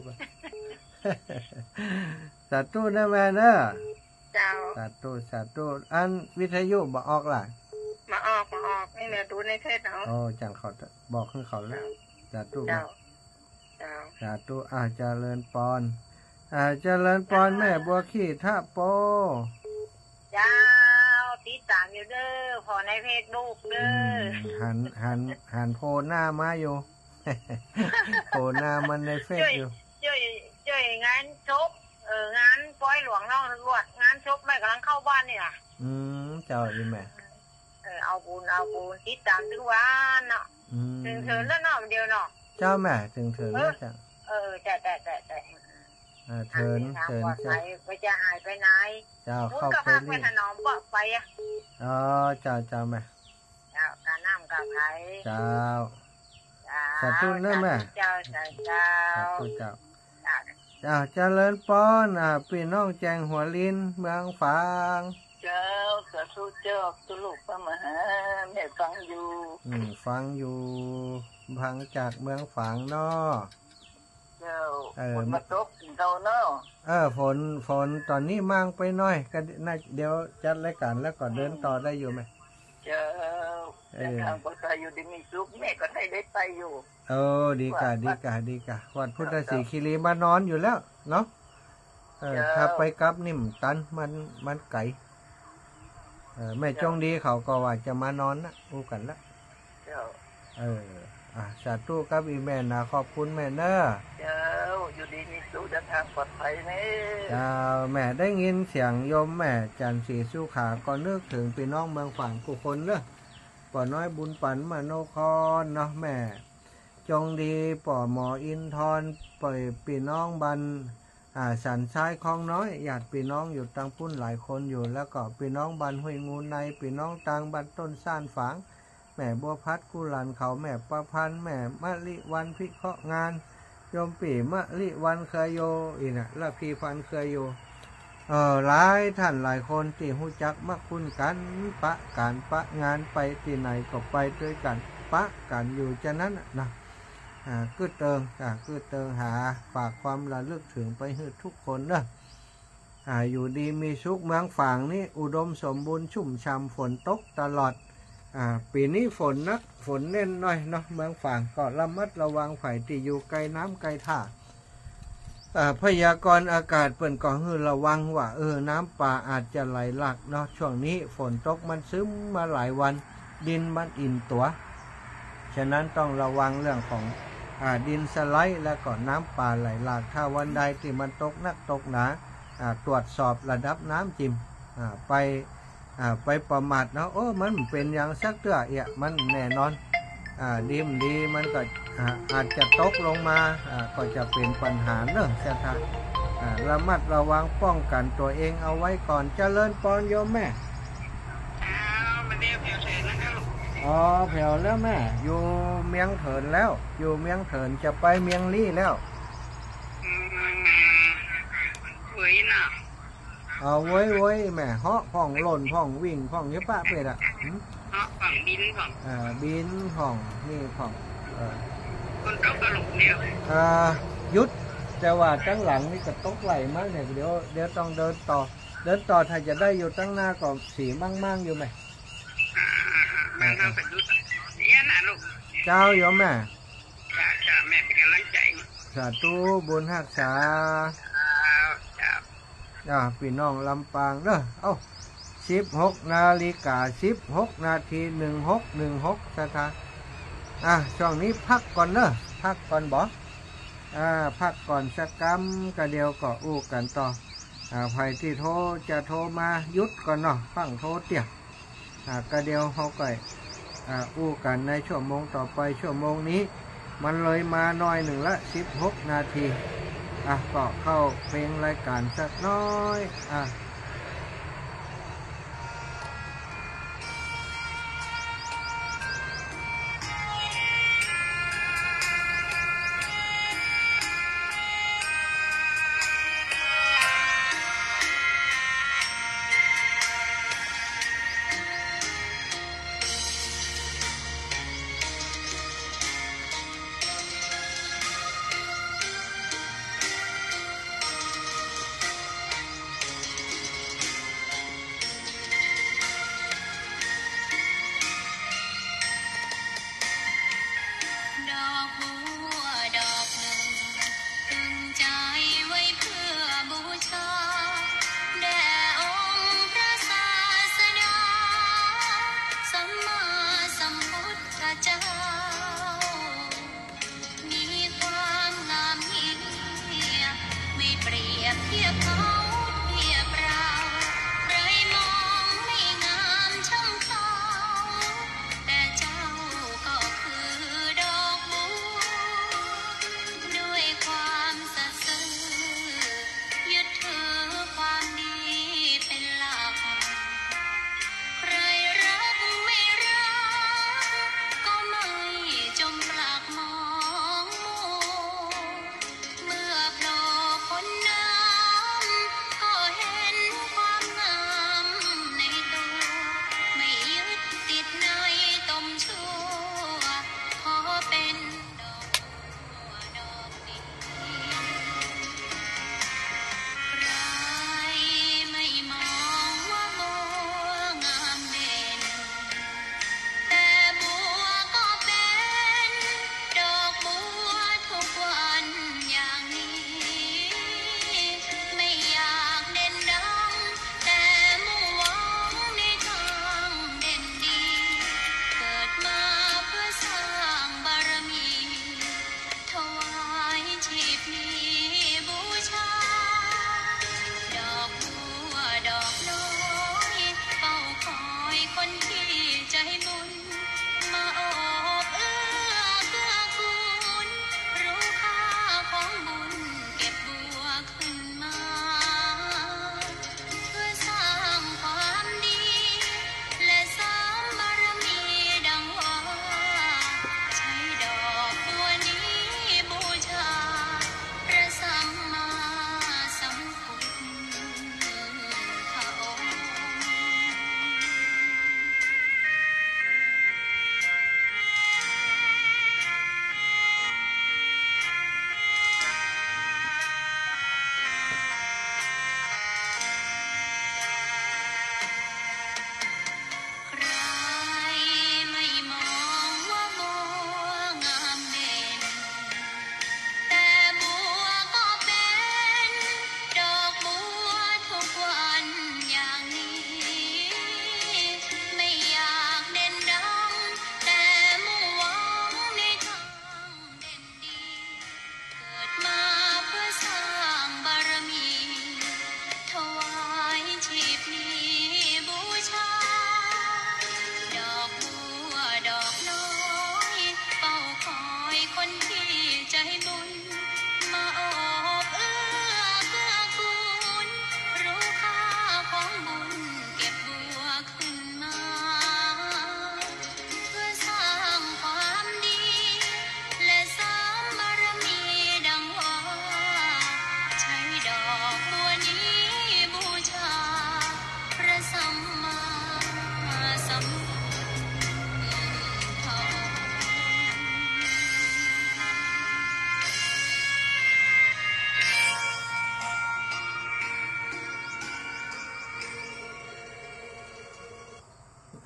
A: ๆสัตว์ตู้นะแม่เนอะสัตว์ตู้อันวิทยุบอกออกล่ะ
B: มาออกนี่แม่ดูในเทศเนาะ
A: จังเขาบอกให้เขาแล้วสัตว์ตู้สัตว์ตู้เจริญปอนแม่บัวขี้ท่าโป
B: เจ้าติดตามอยู่เด้อพอในเพจบุ๊กเด้อ
A: หันโพหน้ามาอยู่ โพหน้ามันในเฟซอยู่
B: ช่วยงานชกงานปล่อยหลวงน้องตำรวจงานชกแม่กำลังเข้าบ้านนี่ล่ะ
A: เจ้าอีแม่
B: เอาบุญติดตามถึงวันเนาะถึงเถินแล้วเนาะเดียวเนาะ
A: เจ้าแม่ถึงเถินแล้วจ้ะ
B: แต่
A: เถิน
B: จะไปจะหายไปไหน
A: เจ้าเข้าไป
B: นี่ถนอมก็ไปอ่ะ
A: เจ้าแม่
B: เจ้าการน้ำกับไผ่
A: เจ้าสาธุเนอะแม่
B: เจ้าสาธุ
A: เจ้าเจริญป้อนพี่น้องแจงหัวลิ้นเมืองฝาง
B: เจ้าสาธุเจ้าตุลุปมหาแม่ฟังอยู่
A: พังจากเมืองฝางเนาะ
B: เจ้าฝนมาตกถึงเราเนาะ
A: ฝนตอนนี้มั่งไปหน่อยก็น่าเดี๋ยวจัดรายการแล้วก็เดินต่อได้อยู่ไหม
B: เจ้าทางก็ไปอยู่ดีมีสุขแม่ก็ได้ไปอยู่
A: ดีกะวัดพุทธศรีคีรีมานอนอยู่แล้วเนาะถ้าไปกลับนิ่มตันมันไกลแม่จงดีเขาก็ว่าจะมานอนนะอู้กันละสาธุครับอีแม่นะขอบคุณแม่เนอะ
B: อยู่ดีมีสุขเดินทางปลอดภัยนี่
A: แม่ได้ยินเสียงโยมแม่จันทร์ศรีสุขาก็นึกถึงพี่น้องเมืองฝางกุคนเนอะป่อน้อยบุญปันมโนครเนาะแม่จงดีป่อหมออินทรปล่อยพี่น้องบันสันซ้ายคลองน้อยญาติพี่น้องอยู่ตังพุ่นหลายคนอยู่แล้วก็พี่น้องบันห้วยงูในพี่น้องตังบันต้นซ่านฝางแม่บัวพัดกุหลานเขาแม่ประพันธ์แม่มะลิวันพิเคราะห์งานโยมปี่มะลิวันเคยโยอีน่ะละพีพันเคยโยหลายท่านหลายคนที่หู้จักมักคุ้นกันปะงานไปที่ไหนก็ไปด้วยกันปะกันอยู่ฉะนั้นนะคือเติงหาฝากความระลึกถึงไปให้ทุกคนเนอะอยู่ดีมีสุขเมืองฝางนี้อุดมสมบูรณ์ชุ่มฉ่ำฝนตกตลอดปีนี้ฝนเน้นหน่อยเนาะเมืองฝางก็ระมัดระวังไผ่ที่อยู่ไกลน้ำไกลท่าพยากรณ์อากาศเปิ่นก็ให้ระวังว่าน้ำป่าอาจจะไหลหลากเนาะช่วงนี้ฝนตกมันซึมมาหลายวันดินมันอิ่มตัวฉะนั้นต้องระวังเรื่องของดินสไลด์และก็น้ำป่าไหลหลากถ้าวันใดที่มันตกนักตกหนาตรวจสอบระดับน้ำจิ้มไปประมาทเนาะมันเป็นอย่างสักเตื้อมันแน่นอนดีมันก็อาจจะตกลงมาก็จะเป็นปัญหาเนอะเสียท่านระมัดระวังป้องกันตัวเองเอาไว้ก่อนเจริญปอนโยมแม่
B: มันเรียบแผ่วแล้วนะลูก
A: แผ่วแล้วแม่อยู่เมียงเถินแล้วอยู่เมียงเถินจะไปเมียงลี่แล้ว
B: เว้ยน่ะ
A: เว้ยแม่เหาะพ่องหล่นพ่องวิ่งพ่องเยอะปะเป็ด
B: ฝั่งบินฝั่ง
A: บินพ่องนี่พ่อง
B: คนตกกระหลุกเดียว
A: ยุดแต่ว่าตั้งหลังนี่ก็ตกไหลมากเนี่ยเดี๋ยวต้องเดินต่อถ้าจะได้อยู่ตั้งหน้าก็สีมั่งอยู่ไหม
B: แม่ต้องไปยุดเนี่ยนะลูก
A: เจ้าโยมแม่
B: จ้าแม่เป็นกำลังใจ
A: สาธุบุญหักษาพี่น้องลำปางเนอะ16 นาฬิกา 16 นาที 16 สถานช่วงนี้พักก่อนเนอะพักก่อนบ่พักก่อนสักกำกะเดียวก็อู้กันต่อใครที่โทรจะโทรมายุดก่อนเนาะฟังโทรเตี่ยกะเดียวเขาก็อู้กันในชั่วโมงต่อไปชั่วโมงนี้มันเลยมาหน่อยหนึ่งละ16 นาทีก็เข้าเพลงรายการสักน้อย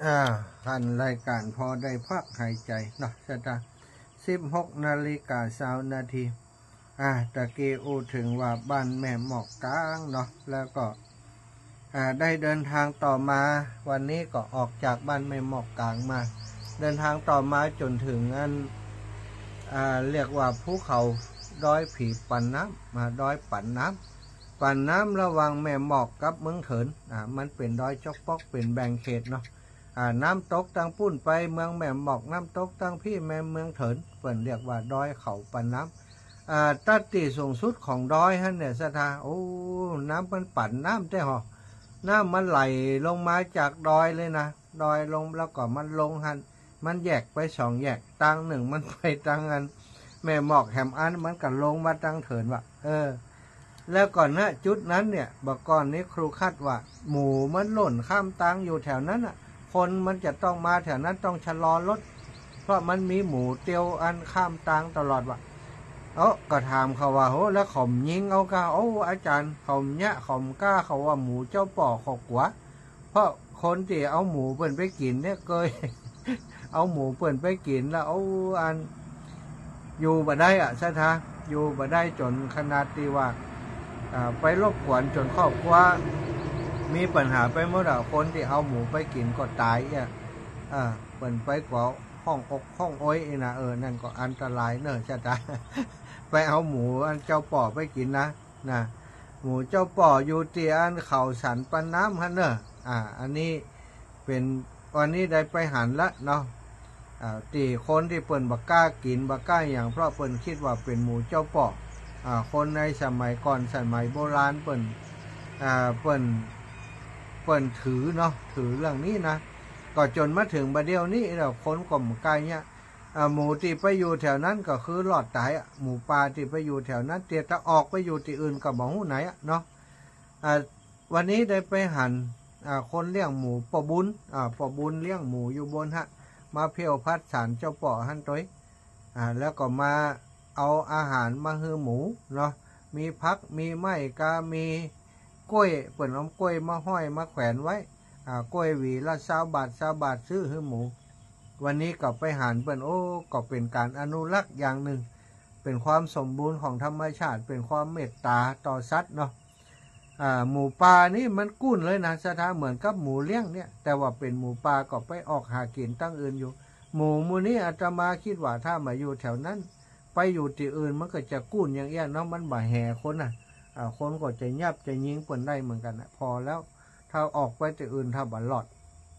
A: ขั้นรายการพอได้พักหายใจเนาะจะ16:20 ตะกี้อูถึงว่าบ้านแม่หมอกกลางเนาะแล้วก็ได้เดินทางต่อมาวันนี้ก็ออกจากบ้านแม่หมอกกลางมาเดินทางต่อมาจนถึงเรียกว่าภูเขาดอยผีปั่นน้ำมาดอยปั่นน้ำระหว่างแม่หมอกกับเมืองเถินมันเป็นดอยจอกปอกเป็นแบ่งเขตเนาะน้ำตกตั้งปุ้นไปเมืองแม่หมอกน้ำตกตั้งพี่แม่เมืองเถินเปิ่นเรียกว่าดอยเขาปั่นน้ำตัดที่สูงสุดของดอยฮะเนี่ยสถาโอ้น้ำมันปั่นน้ำได้หรอน้ำมันไหลลงมาจากดอยเลยนะดอยลงแล้วก็มันลงหันมันแยกไป2 แยกตังหนึ่งมันไปตังอันแม่หมอกแหมอันมันก็ลงมาตังเถินว่ะแล้วก่อนนะจุดนั้นเนี่ยบอกก่อนนี้ครูคาดว่าหมูมันหล่นข้ามตังอยู่แถวนั้นอ่ะคนมันจะต้องมาแถวนั้นต้องชะลอรถเพราะมันมีหมูเตียวอันข้ามตังตลอดว่ะก็ถามเขาว่าโหแล้วข่มยิงเอากาอาจารย์ข่มเนี่ยข่มกล้าเขาว่าหมูเจ้าป่อขอกว่าเพราะคนที่เอาหมูเปิ่นไปกินเนี่ยเคย เอาหมูเปิ่นไปกินแล้วอันอยู่บ่ได้ซะท่าอยู่บ่ได้จนขนาดที่ว่าไปรบกวนจนครอบครัวมีปัญหาไปเมื่อไหร่คนที่เอาหมูไปกินก็ตายเปิ่นไปกว่าห้องอกห้องอ้อยนะนั่นก็อันตรายเนอะใช่ไหม ไปเอาหมูอันเจ้าป่อไปกินนะหมูเจ้าป่ออยู่ที่อันเขาสันปันน้ำฮะเนอะอันนี้เป็นวันนี้ได้ไปหันละเนาะที่คนที่เปิ่นบักก้ากินบักก้าอย่างเพราะเปิ่นคิดว่าเป็นหมูเจ้าป่อคนในสมัยก่อนสมัยโบราณเปิ่นถือเนาะถือเรื่องนี้นะก็จนมาถึงบัดเดียวนี้เราคนกลุ่มกายเนี่ยหมูที่ไปอยู่แถวนั้นก็คือหลอดตายหมูป่าที่ไปอยู่แถวนั้นเตียจะออกไปอยู่ที่อื่นกับหมอหูไหนเนาะวันนี้ได้ไปหันคนเลี้ยงหมูปอบุญเลี้ยงหมูอยู่บนมาเพียวพัดสารเจ้าป่อหันตัวแล้วก็มาเอาอาหารมาให้หมูเนาะมีพักมีไม้กามีกล้วยเปิ่นเอากล้วยมาห้อยมาแขวนไว้กล้วยหวีละ20 บาทซื้อให้หมูวันนี้ก็ไปหันเปิ่นก็เป็นการอนุรักษ์อย่างหนึ่งเป็นความสมบูรณ์ของธรรมชาติเป็นความเมตตาต่อสัตว์เนาะหมูป่านี่มันกุ้นเลยนะสถานเหมือนกับหมูเลี้ยงเนี่ยแต่ว่าเป็นหมูป่าก็ไปออกหากินตั้งอื่นอยู่หมูนี้อาตมาคิดว่าถ้ามาอยู่แถวนั้นไปอยู่ที่อื่นมันก็จะกุ้นอย่างเงี้ยเนาะมันบ่แห่คนคนก็จะยับจะยิงเปิ่นได้เหมือนกันพอแล้วถ้าออกไปที่อื่นถ้าบ่หลอด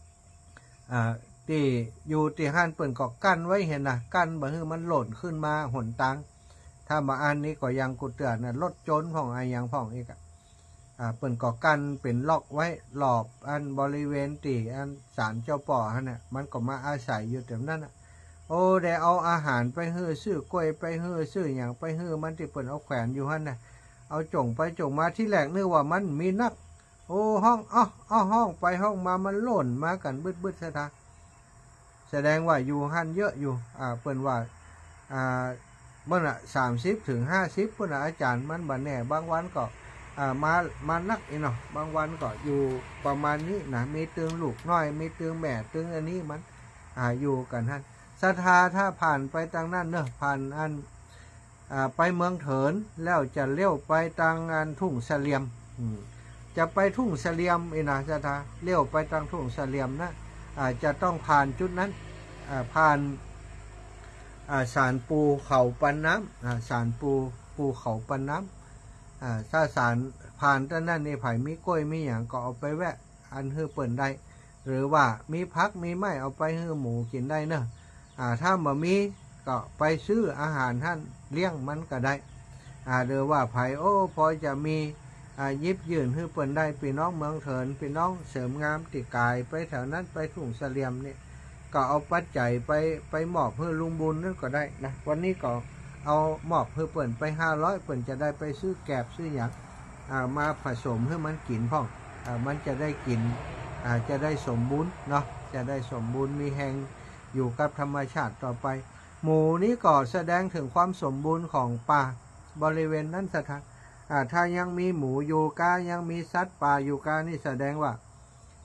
A: ที่อยู่ที่ห้านเปิ่นก็กั้นไว้เห็นนะกั้นบ่ให้มันหล่นขึ้นมาหนตังถ้ามาอันนี้ก็ยังกูเตือนนะรถจนของยังพ่องอีกเปิ่นก็กั้นเป็นล็อกไว้หลอบอันบริเวณที่อันศาลเจ้าป่อเนี่ยมันก็มาอาศัยอยู่แต่นั้นได้เอาอาหารไปฮื้อซื้อกล้วยไปฮื้อซื้ออย่างไปฮื้อมันที่เปิ่นเอาแขวนอยู่น่ะเอาจงไปจงมาที่แรกนึกว่ามันมีนักห้องห้องไปห้องมามันหล่นมากันบึดซะท่าแสดงว่าอยู่หันเยอะอยู่เปิ่นว่าเมื่อ30 ถึง 50เปิ่นอาจารย์มันบ่แน่บางวันก็มานักเนาะบางวันก็อยู่ประมาณนี้นะมีตึงลูกน้อยมีตึงแม่ตึงอันนี้มันอยู่กันท่านศรัทธาถ้าผ่านไปทางนั้นเนอะผ่านอันไปเมืองเถินแล้วจะเลี้ยวไปทางอันทุ่งเสลียมจะไปทุ่งเสลียมนะศรัทธาเลี้ยวไปทางทุ่งเสลียมนะจะต้องผ่านจุดนั้นผ่านศาลปูเขาปันน้ำศาลปูเขาปันน้ำถ้าศาลผ่านด้านนั้นนี่ไผ่มีกล้วยมีอย่างก็เอาไปแวะอันฮื้อเปิ่นได้หรือว่ามีพักมีไม้เอาไปฮื้อหมูกินได้เนอะถ้าบ่มีก็ไปซื้ออาหารท่านเลี้ยงมันก็ได้หรือว่าไผ่พอจะมียิบยืนฮื้อเปิ่นได้พี่น้องเมืองเถินพี่น้องเสริมงามติกายไปแถวนั้นไปทุ่งเสลียมนี่ก็เอาปัจจัยไปมอบเพื่อลุงบุญนั่นก็ได้นะวันนี้ก็เอามอบเพื่อเปิ่นไป500เปิ่นจะได้ไปซื้อแกบซื้อหยังมาผสมให้มันกินพ่องมันจะได้กินจะได้สมบูรณ์เนาะจะได้สมบูรณ์มีแหงอยู่กับธรรมชาติต่อไปหมู่นี้ก็แสดงถึงความสมบูรณ์ของป่าบริเวณนั้นสถานถ้ายังมีหมูอยู่กายังมีสัตว์ป่าอยู่กานี่แสดงว่า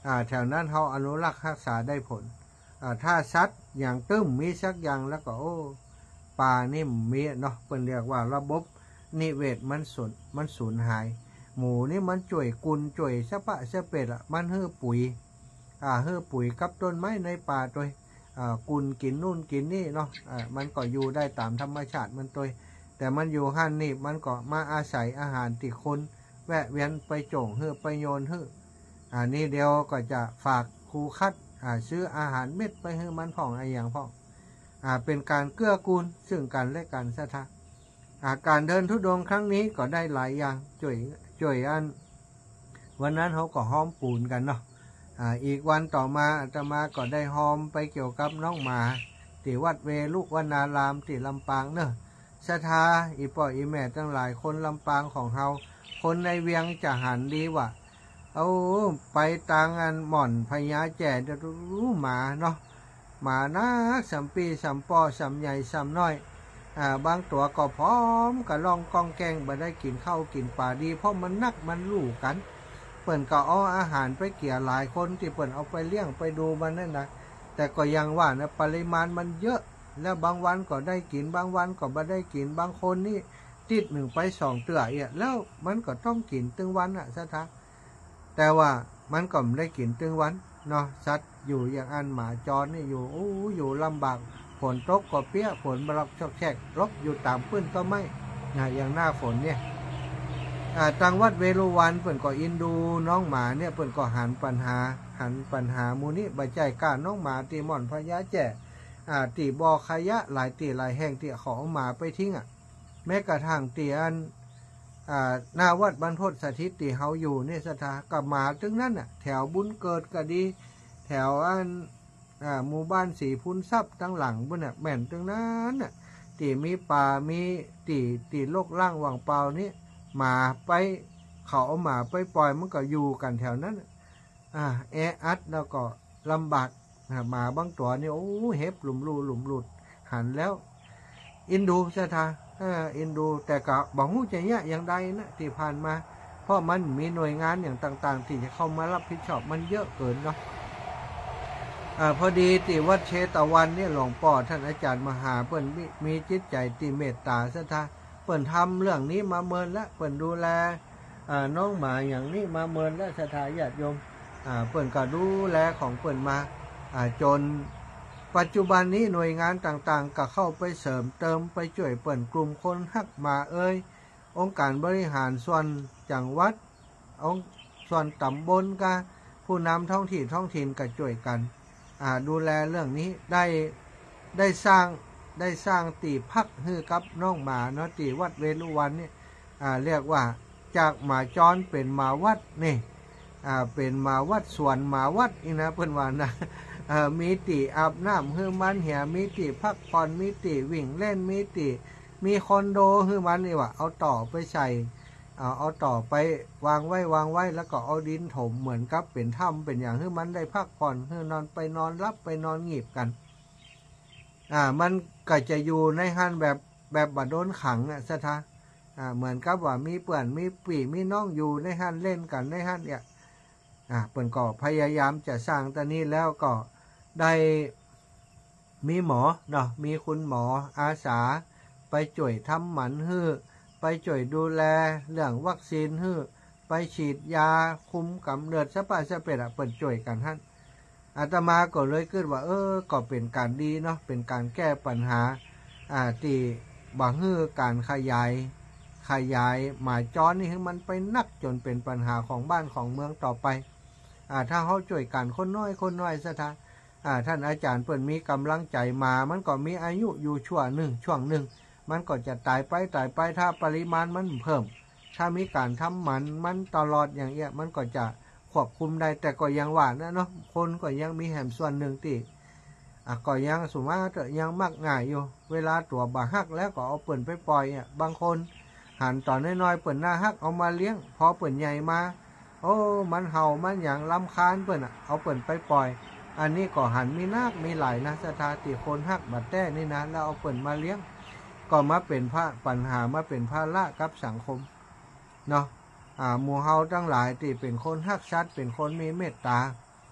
A: แถวนั้นเขาอนุรักษ์รักษาได้ผลถ้าสัตว์อย่างตึ้มมีสักอย่างแล้วก็โอ้ปลานี่มีเนาะเพิ่นเรียกว่าระบบนิเวศมันสูญหายหมูนี่มันจ่วยกุลจ่วยสะปะสะเป็ดมันเฮือปุ๋ยเฮือปุ๋ยกับต้นไม้ในป่าตัวกุลกินนู่นกินนี่เนาะมันก็อยู่ได้ตามธรรมชาติมันตัวแต่มันอยู่หันนี่มันก็มาอาศัยอาหารที่คนแวะเวียนไปโจ่งเฮือไปโยนเฮือนี่เดียวก็จะฝากครูคัดซื้ออาหารเม็ดไปให้มันพ่องไออย่างพ่องเป็นการเกื้อกูลซึ่งกันและกันซะท่าการเดินธุดงค์ครั้งนี้ก็ได้หลายอย่างจ่วยอันวันนั้นเขาก็ห้อมปูนกันเนาะอีกวันต่อมาอาตมาก็ได้ห้อมไปเกี่ยวกับน้องหมาที่วัดเวลุวนารามที่ลำปางเนอะศรัทธาอีป่ออีแม่ทั้งหลายคนลำปางของเฮาคนในเวียงจะหันดีว่าเอาไปต่างอันหม่อนพญาแจ่จะรู้หมาเนาะหมานักสัมปีสัมปอสัมใหญ่สัมน้อยบางตัวก็พร้อมกับลองกองแกงบ่ได้กินข้าวกินปลาดีเพราะมันนักมันลู่กันเปิ่นก็เอาอาหารไปเกี่ยหลายคนที่เปิ่นเอาไปเลี้ยงไปดูมันนั่นนะแต่ก็ยังว่านะปริมาณมันเยอะแล้วบางวันก็ได้กินบางวันก็บ่ได้กินบางคนนี่ติด1ไป2เตื้อแล้วมันก็ต้องกินตึงวันซะท่าแต่ว่ามันก็ไม่ได้กินตึงวันเนาะสัตว์อยู่อย่างอันหมาจรนี่อยู่ลำบากฝนตกก็เปี้ยฝนบล็อกชอกแชกรบอยู่ตามพื้นก็ไม่อย่างหน้าฝนเนี่ยตังวัดเวรุวันเปิ่นก็อินดูน้องหมาเนี่ยเปิ่นก็หันปัญหามูนี้ใบใจก้าน้องหมาตีหม่อนพญาแจ่ตีบ่อขยะหลายตีหลายแห่งตีขอหมาไปทิ้งแม้กระทั่งตีอันหน้าวัดบรรพตสถิตที่เฮาอยู่เนี่ยสถากับหมาถึงนั้นแถวบุญเกิดก็ดีแถวอันหมู่บ้านสีพุนทรัพย์ตั้งหลังบุญแม่นถึงนั้นที่มีป่ามีตีโลกล่างว่างเปล่านี้หมาไปเขาเอาหมาไปปล่อยมันก็อยู่กันแถวนั้นแออัดแล้วก็ลำบากหมาบางตัวนี่โอ้เห็บหลุมหลุดหันแล้วอินดูสถาอินดูแต่ก็บอกหู้ใจยะอย่างใดนะที่ผ่านมาเพราะมันมีหน่วยงานอย่างต่างๆที่จะเข้ามารับผิดชอบมันเยอะเกินเนาะพอดีที่วัดเชตวันเนี่ยหลวงพ่อท่านอาจารย์มหาเปิ้นมีจิตใจที่เมตตาซะท่าเปิ้นทำเรื่องนี้มาเมินแล้วเปิ้นดูแลน้องหมาอย่างนี้มาเมินแล้วศรัทธาญาติโยมเปิ้นก็ดูแลของเปิ้นมาจนปัจจุบันนี้หน่วยงานต่างๆก็เข้าไปเสริมเติมไปช่วยเปิ่นกลุ่มคนฮักมาองค์การบริหารส่วนจังหวัดส่วนตำบลก็ผู้นำท้องถิ่นก็ช่วยกันดูแลเรื่องนี้ได้สร้างตีพักให้กับน้องหมาเนาะตีวัดเวรุวันเนี่ยเรียกว่าจากหมาจรเป็นหมาวัดนี่เป็นหมาวัดสวนหมาวัดอีนะเพิ่นว่านะมีติอาบน้ำคือมันเหี่ยมีติพักผ่อนมีติวิ่งเล่นมีคอนโดคือมันนี่ว่าเอาต่อไปใส่เอาต่อไปวางไว้แล้วก็เอาดินถมเหมือนกับเป็นถ้ำเป็นอย่างคือมันได้พักผ่อนคือนอนไปนอนรับไปนอนงีบกันมันก็จะอยู่ในหันแบบบัดโดนขังสถาเหมือนกับว่ามีเปื่อนมีปี่มีน้องอยู่ในหันเล่นกันในหันเนี่ยเปิ่นก็พยายามจะสร้างตอนนี้แล้วก็ได้มีหมอเนาะมีคุณหมออาสาไปช่วยทำหมันฮื้อไปช่วยดูแลเรื่องวัคซีนฮื้อไปฉีดยาคุมกำเนิดสะปะสะเป็ดเปิ่นช่วยกันท่านอาตมาก็เลยคิดว่าก็เป็นการดีเนาะเป็นการแก้ปัญหาที่บ่ฮื้อการขยายหมาจรนี่ให้มันไปนักจนเป็นปัญหาของบ้านของเมืองต่อไปถ้าเขาช่วยกันคนน้อยซะท่าท่านอาจารย์เปิ่นมีกำลังใจมามันก็มีอายุอยู่ช่วงหนึ่งมันก็จะตายไปถ้าปริมาณมันเพิ่มถ้ามีการทำมันตลอดอย่างเงี้ยมันก็จะควบคุมได้แต่ก็ยังว่านะเนาะคนก็ยังมีแหมส่วนหนึ่งที่ก็ยังสุมาเถอะยังมักง่ายอยู่เวลาตัวบาฮักแล้วก็เอาเปิ่นไปปล่อยบางคนหันตอนน้อยๆเปิ่นหน้าฮักเอามาเลี้ยงพอเปิ่นใหญ่มามันเห่ามันอย่างรำคาญเปิ่นเอาเปิ่นไปปล่อยอันนี้ก็หันมีนักมีหลายนะสถาติคนฮักบัดแต้นี่นะแล้วเอาเปิ่นมาเลี้ยงก็มาเป็นปัญหามาเป็นภาระกับสังคมเนาะหมู่เฮาทั้งหลายที่เป็นคนฮักชัดเป็นคนมีเมตตา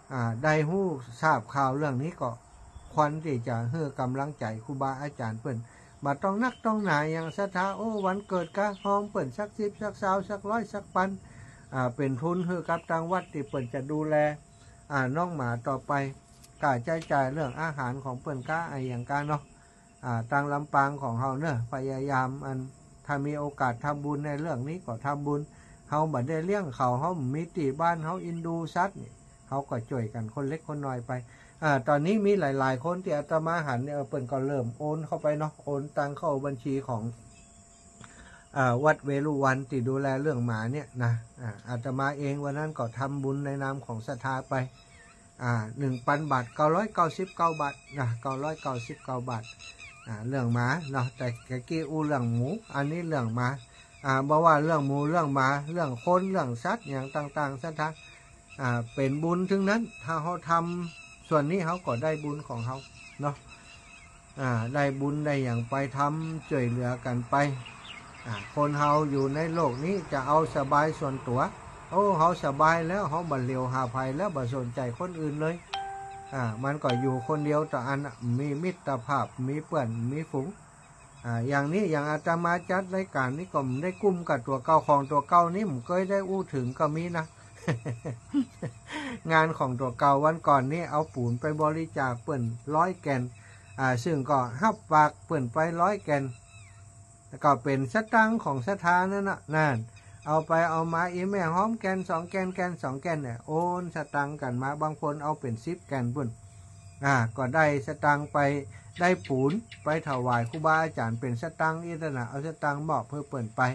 A: ได้ฮู้ทราบข่าวเรื่องนี้ก็ควรที่จะให้กำลังใจครูบาอาจารย์เปิ้นมาต้องนักต้องหนาอย่างศรัทธาโอ้วันเกิดกะหอมเปิ้นสัก10สัก20สัก100สักพันเป็นทุนให้กับทางวัดที่เปิ้นจะดูแลน้องหมาต่อไปค่าใช้จ่ายเรื่องอาหารของเปิ้นก้าอย่างการเนาะทางลำปางของเฮาเนอะพยายามถ้ามีโอกาสทำบุญในเรื่องนี้ก็ทำบุญเฮาบ่ได้เลี้ยงเขาเฮามีตีบ้านเฮาอินดูซัดนี่เฮาก็ช่วยกันคนเล็กคนน้อยไปตอนนี้มีหลายๆคนที่อาตมาหันเนี่ยเปิ้นก็เริ่มโอนเข้าไปเนาะโอนตังเข้าบัญชีของวัดเวรุวันที่ดูแลเรื่องหมาเนี่ยนะอาตมาเองวันนั้นก็ทำบุญในนามของศรัทธาไป1,000 บาท999 บาทนะ999 บาทเรื่องหมาเนาะแต่เมื่อกี้เรื่องหมูอันนี้เรื่องหมาบอกว่าเรื่องหมูเรื่องหมาเรื่องคนเรื่องสัตว์อย่างต่างๆศรัทธาเป็นบุญถึงนั้นถ้าเขาทำส่วนนี้เขาก็ได้บุญของเขาเนาะได้บุญได้อย่างไปทำช่วยเหลือกันไปคนเฮาอยู่ในโลกนี้จะเอาสบายส่วนตัวโอ้เขาสบายแล้วเขาบัดเลียวหาภัยแล้วบ่สนใจคนอื่นเลยมันก็อยู่คนเดียวแต่อันมีมิตรภาพมีเพื่อนมีฝูงอย่างนี้อย่างอาตมาจัดรายการนี้ก็ได้กุ้มกับตัวเก่าของตัวเก่านี่ผมเคยได้อู้ถึงก็มีนะ งานของตัวเก่าวันก่อนนี่เอาปูนไปบริจาคเปิ่น100 แกนซึ่งก็ฮับฝากเปิ่นไป100 แกนก็เป็นสตังของศรัทธานั่นน่ะนั่นเอาไปเอามาอีแม่หอมแกน2 แกนแกน2 แกนเนี่ยโอนสตังกันมาบางคนเอาเป็น10 แกนปุ่นก็ได้สตังไปได้ปูนไปถวายครูบาอาจารย์เป็นสตังอีกนะเอาสตังมอบเพื่อเปิ่นไป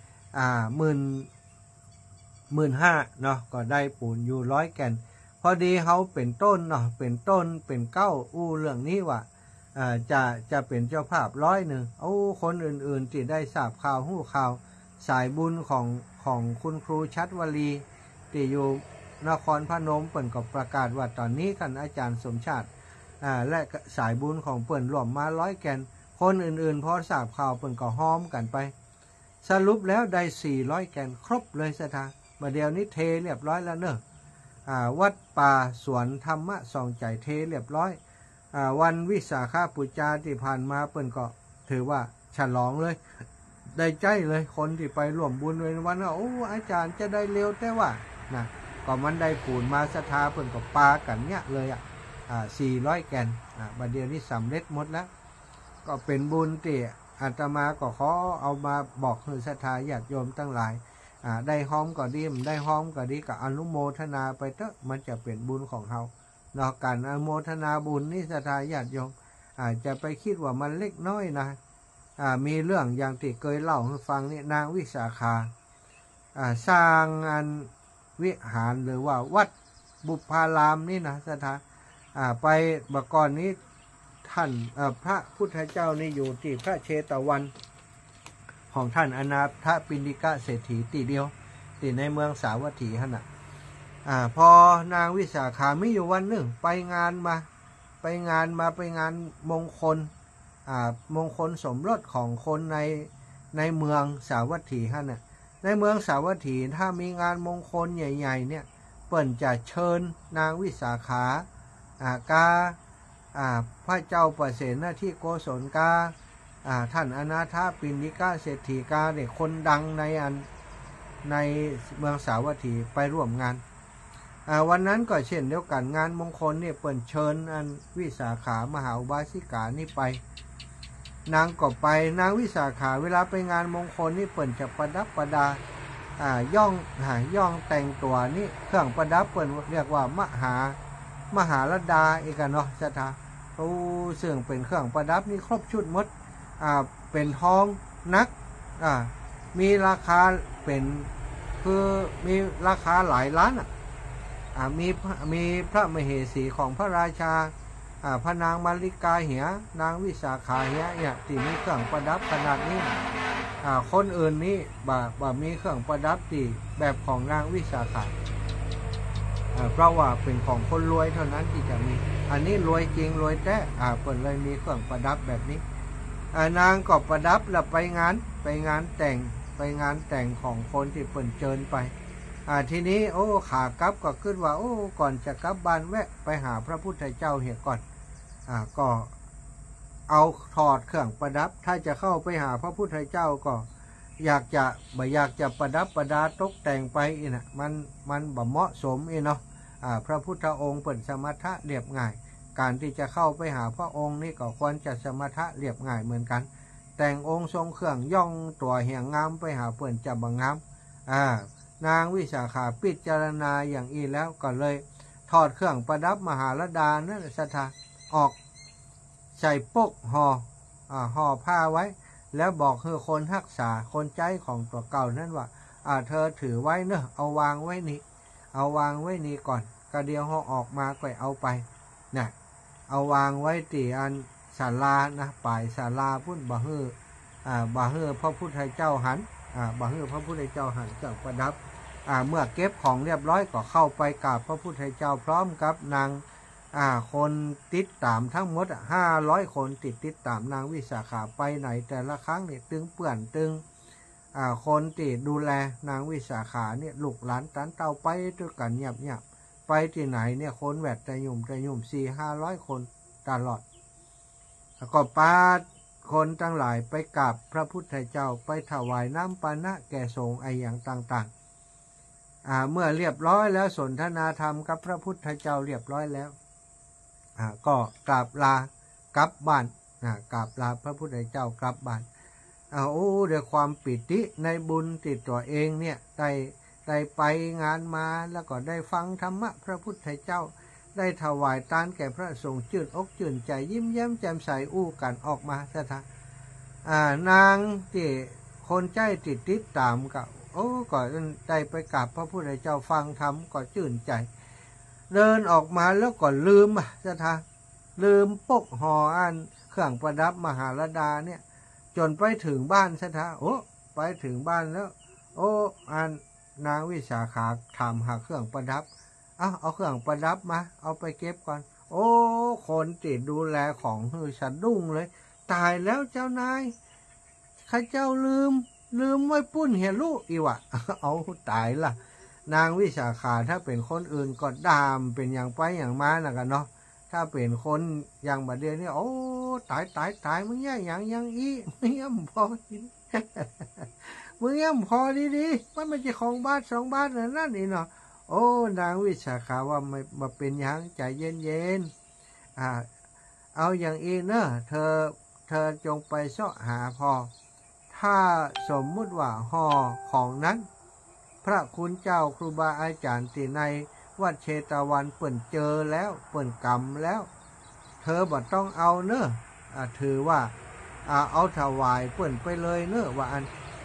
A: 15,000เนาะก็ได้ปูนอยู่100 แกนพอดีเขาเป็นต้นเนาะเป็นต้นเป็นเก้าเรื่องนี้ว่าจะเป็นเจ้าภาพ100คนอื่นๆที่ได้ทราบข่าวหู้ข่าวสายบุญของคุณครูชัดวลีที่อยู่นครพนมเปิ่นก็ประกาศว่าตอนนี้ท่านอาจารย์สมชาติและสายบุญของเปิ่นรวมมา100 แกนคนอื่นๆพอทราบข่าวเปิ่นก็ห้อมกันไปสรุปแล้วได้400 แกนครบเลยศรัทธามาเดียวนี้เทเรียบร้อยแล้วเนอะวัดป่าสวนธรรมะส่องใจเทเรียบร้อยวันวิสาขบูชาที่ผ่านมาเปิ่นก็ถือว่าฉลองเลยได้ใจเลยคนที่ไปร่วมบุญในวันว่าโอ้อาจารย์จะได้เร็วแต่ว่านะก็มันได้ปูนมาศรัทธาเปิ่นก็ปากันเนี่ยเลย400 แกนบัดเดียวนี้สำเร็จหมดแล้วก็เป็นบุญที่อาตมาก็ขอเอามาบอกให้ศรัทธาญาติโยมทั้งหลายได้หอมก็ดีได้หอมก็ดีก็อนุโมทนาไปเถอะมันจะเป็นบุญของเรานอกการอนุโมทนาบุญนี่ศรัทธาญาติโยมจะไปคิดว่ามันเล็กน้อยนะมีเรื่องอย่างที่เคยเล่าให้ฟังนี่นางวิสาขาสร้างวิหารหรือว่าวัดบุพารามนี่นะศรัทธาไปเมื่อก่อนนี้ท่านพระพุทธเจ้านี่อยู่ที่พระเชตวันของท่านอนาถปิณฑิกเศรษฐีตีเดียวที่ในเมืองสาวัตถีฮะน่ะพอนางวิสาขาไม่อยู่วันหนึ่งไปงานมงคลมงคลสมรสของคนในเมืองสาวัตถีฮะน่ะในเมืองสาวัตถีถ้ามีงานมงคลใหญ่ๆเนี่ยเปิ่นจะเชิญนางวิสาขากาพระเจ้าประเสนที่โกศลกาท่านอนาถปิณฑิกเศรษฐีกาเนี่ยคนดังในเมืองสาวัตถีไปร่วมงานวันนั้นก็เช่นเดียวกันงานมงคลเนี่ยเปิ่นเชิญวิสาขามหาอุบาสิกานี่ไปนางก็ไปนางวิสาขาเวลาไปงานมงคลนี่เปิ่นจะประดับประดาย่องแต่งตัวนี่เครื่องประดับเปิ่นเรียกว่ามหาลดาเอกเนาะศรัทธาซึ่งเป็นเครื่องประดับนี่ครบชุดหมดเป็นทองนักมีราคาเป็นคือมีราคาหลายล้านมีพระมเหสีของพระราชาพระนางมาริกาเหียนางวิสาขาเหียเนี่ยที่มีเครื่องประดับขนาดนี้คนอื่นนี่บ่มีเครื่องประดับที่แบบของนางวิสาขาเพราะว่าเป็นของคนรวยเท่านั้นที่จะมีอันนี้รวยจริงรวยแท้เปิดเลยมีเครื่องประดับแบบนี้นางก็ประดับแล้วไปงานแต่งของคนที่เปิ่นเชิญไปทีนี้โอ้ขากลับก็ขึ้นว่าโอ้ก่อนจะกลับบ้านแวะไปหาพระพุทธเจ้าเหี่ยก่อนก็เอาถอดเครื่องประดับถ้าจะเข้าไปหาพระพุทธเจ้าก็อยากจะประดับประดาตกแต่งไปอีน่ะมันบ่เหมาะสมอีเนาะพระพุทธองค์เปิ่นสมถะเรียบง่ายการที่จะเข้าไปหาพระองค์นี่ก็ควรจะสมถะเรียบง่ายเหมือนกันแต่งองค์ทรงเครื่องย่องตัวเหี่ยงงามไปหาเปิ่นจะบังงามนางวิสาขาพิจารณาอย่างอีแล้วก็เลยถอดเครื่องประดับมหาลดานั่นสถาออกใส่ปกห่อผ้าไว้แล้วบอกให้คนรักษาคนใจของตัวเก่านั่นว่าเธอถือไว้เนอะเอาวางไว้นี่เอาวางไว้นี่ก่อนก็เดียวห่อออกมาก็เอาไปนะเอาวางไว้ที่อันศาลานะป่ายศาลาพุ่นบ่ฮื้อพระพุทธเจ้าหันบ่ฮื้อพระพุทธเจ้าหันเครื่องประดับเมื่อเก็บของเรียบร้อยก็เข้าไปกราบพระพุทธเจ้าพร้อมกับนางคนติดตามทั้งหมด500 คนติดตามนางวิสาขาไปไหนแต่ละครั้งเนี่ยตึงเปื่อนตึงคนที่ดูแลนางวิสาขาเนี่ยลูกหลานตันเต้าไปด้วยกันเงียบไปที่ไหนเนี่ยคนแวดแต่ยุ่ม400-500 คนตลอดแล้วก็ปาคนทั้งหลายไปกราบพระพุทธเจ้าไปถวายน้ำปานะแก่สงฆ์อย่างต่างๆเมื่อเรียบร้อยแล้วสนทนาธรรมกับพระพุทธเจ้าเรียบร้อยแล้วก็กราบลากลับบ้านกราบลาพระพุทธเจ้ากลับบ้านด้วยความปิติในบุญติดตัวเองเนี่ยได้ไปงานมาแล้วก็ได้ฟังธรรมะพระพุทธเจ้าได้ถวายทานแก่พระสงฆ์ชื่นอกชื่นใจยิ้มแย้มแจ่มใสกันออกมาซะท่านางที่คนใจติดตามก็ก็ได้ไปกราบพระพุทธเจ้าฟังธรรมก็ชื่นใจเดินออกมาแล้วก็ลืมซะท่าลืมปกห่ออันเครื่องประดับมหาลดาเนี่ยจนไปถึงบ้านซะท่าไปถึงบ้านแล้วอันนางวิสาขาถามหาเครื่องประดับเอาเครื่องประดับมาเอาไปเก็บก่อนคนติดดูแลของสะดุ้งเลยตายแล้วเจ้านายข้าเจ้าลืมไว้ปุ้นเฮลูกอีวะเอาตายละนางวิสาขาถ้าเป็นคนอื่นก็ดามเป็นอย่างไปอย่างมานะกันเนาะถ้าเป็นคนอย่างบัดเดียวนี่ตายมึงอย่างอีมึงยังพอมึงยังพอดีมันไม่ใช่ของบ้าน2 บ้านนั่นนี่เนาะนางวิสาขาว่าไม่มาเป็นอย่างใจเย็นเอาอย่างอีเนอะเธอจงไปเสาะหาพอถ้าสมมุติว่าห่อของนั้นพระคุณเจ้าครูบาอาจารย์ที่ในวัดเชตวันเปิ่นเจอแล้วเปิ่นกรรมแล้วเธอบ่ต้องเอาเนอะถือว่าเอาถวายเปิ่นไปเลยเนอะว่าอัน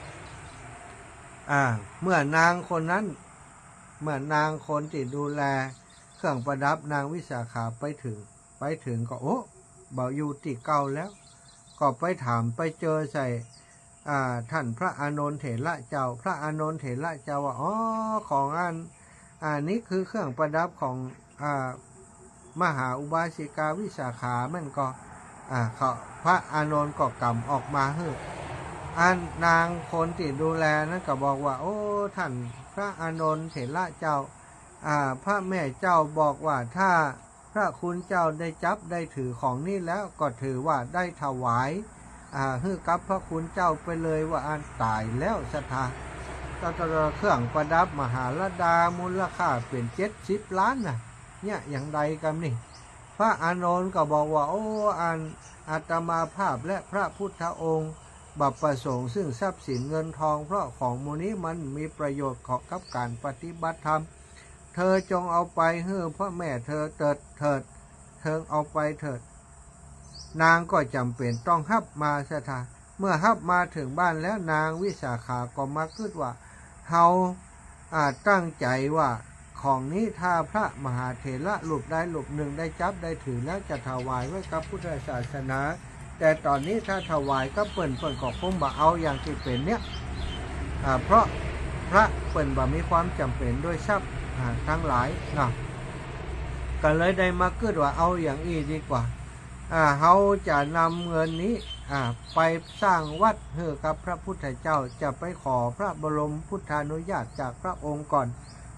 A: เมื่อนางคนนั้นเมื่อนางคนที่ดูแลเครื่องประดับนางวิสาขาไปถึงก็บ่อยู่ที่เก่าแล้วก็ไปถามไปเจอใส่ท่านพระอานนท์เถระเจ้าพระอานนท์เถระเจ้าว่าของอันนี้คือเครื่องประดับของมหาอุบาสิกาวิสาขามันก็เขาพระอานนท์ก็กำออกมานางคนที่ดูแลนั้นก็บอกว่าท่านพระอานนท์เถระเจ้าพระแม่เจ้าบอกว่าถ้าพระคุณเจ้าได้จับได้ถือของนี่แล้วก็ถือว่าได้ถวายฮือกับพระคุณเจ้าไปเลยว่าอันตายแล้วศรัทธาก็เครื่องประดับมหาลดามูลค่าเป็น70 ล้านเนี่ยอย่างใดกันนี่พระอานนท์ก็บอกว่าอันอาตมาภาพและพระพุทธองค์บัพประสงค์ซึ่งทรัพย์สินเงินทองเพราะของมูนี้มันมีประโยชน์กับการปฏิบัติธรรมเธอจงเอาไปให้พ่อแม่เธอเถิดเอาไปเถิดนางก็จำเป็นต้องฮับมาสถาเมื่อฮับมาถึงบ้านแล้วนางวิสาขาก็มาคิดว่าเฮาตั้งใจว่าของนี้ถ้าพระมหาเถระรูปใดรูปหนึ่งได้จับได้ถือแล้วจะถวายไว้กับพุทธศาสนาแต่ตอนนี้ถ้าถวายก็เปิ่นก็คงบ่เอาอย่างที่เป็นเนี้ยเพราะพระเปิ่นบ่มีความจำเป็นด้วยทรัพย์ทั้งหลายก็เลยได้มาคิดว่าเอาอย่างนี้ดีกว่าเขาจะนำเงินนี้ไปสร้างวัดให้กับพระพุทธเจ้าจะไปขอพระบรมพุทธานุญาตจากพระองค์ก่อน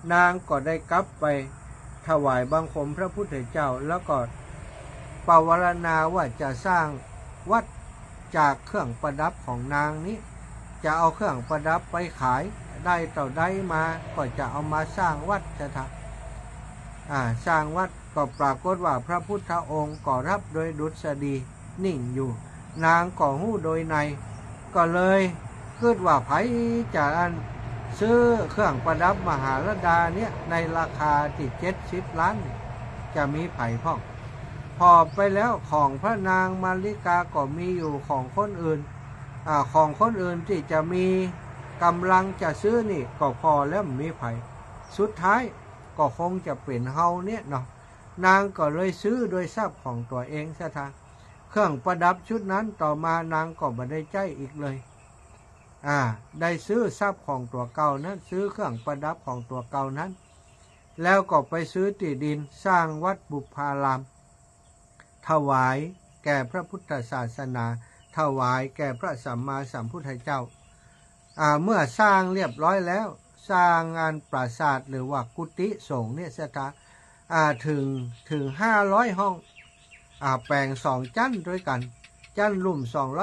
A: นางก็ได้กลับไปถวายบังคมพระพุทธเจ้าแล้วก็ปวารณาว่าจะสร้างวัดจากเครื่องประดับของนางนี้จะเอาเครื่องประดับไปขายได้ต่อได้มาก็จะเอามาสร้างวัดจะทำสร้างวัดก็ปรากฏว่าพระพุทธองค์ก็รับโดยดุษฎีนิ่งอยู่นางก็หู้โดยในก็เลยคิดว่าไผจะซื้อเครื่องประดับมหาลดาเนี่ยในราคาที่70 ล้านจะมีไผพ่องพอไปแล้วของพระนางมาริกาก็มีอยู่ของคนอื่นของคนอื่นที่จะมีกำลังจะซื้อนี่ก็พอแล้วมีไผสุดท้ายก็คงจะเป็นเฮาเนี่ยเนาะนางก็เลยซื้อโดยทรัพย์ของตัวเองซะทางเครื่องประดับชุดนั้นต่อมานางก็ไม่ได้ใจอีกเลยได้ซื้อทรัพย์ของตัวเก่านั้นซื้อเครื่องประดับของตัวเก่านั้นแล้วก็ไปซื้อที่ดินสร้างวัดบุพารามถวายแก่พระพุทธศาสนาถวายแก่พระสัมมาสัมพุทธเจ้าเมื่อสร้างเรียบร้อยแล้วสร้างงานปราสาทหรือว่ากุฏิสงฆ์เนี่ยสถานถึง500 ห้องแปลง2ชั้นด้วยกันชั้นลุ่ม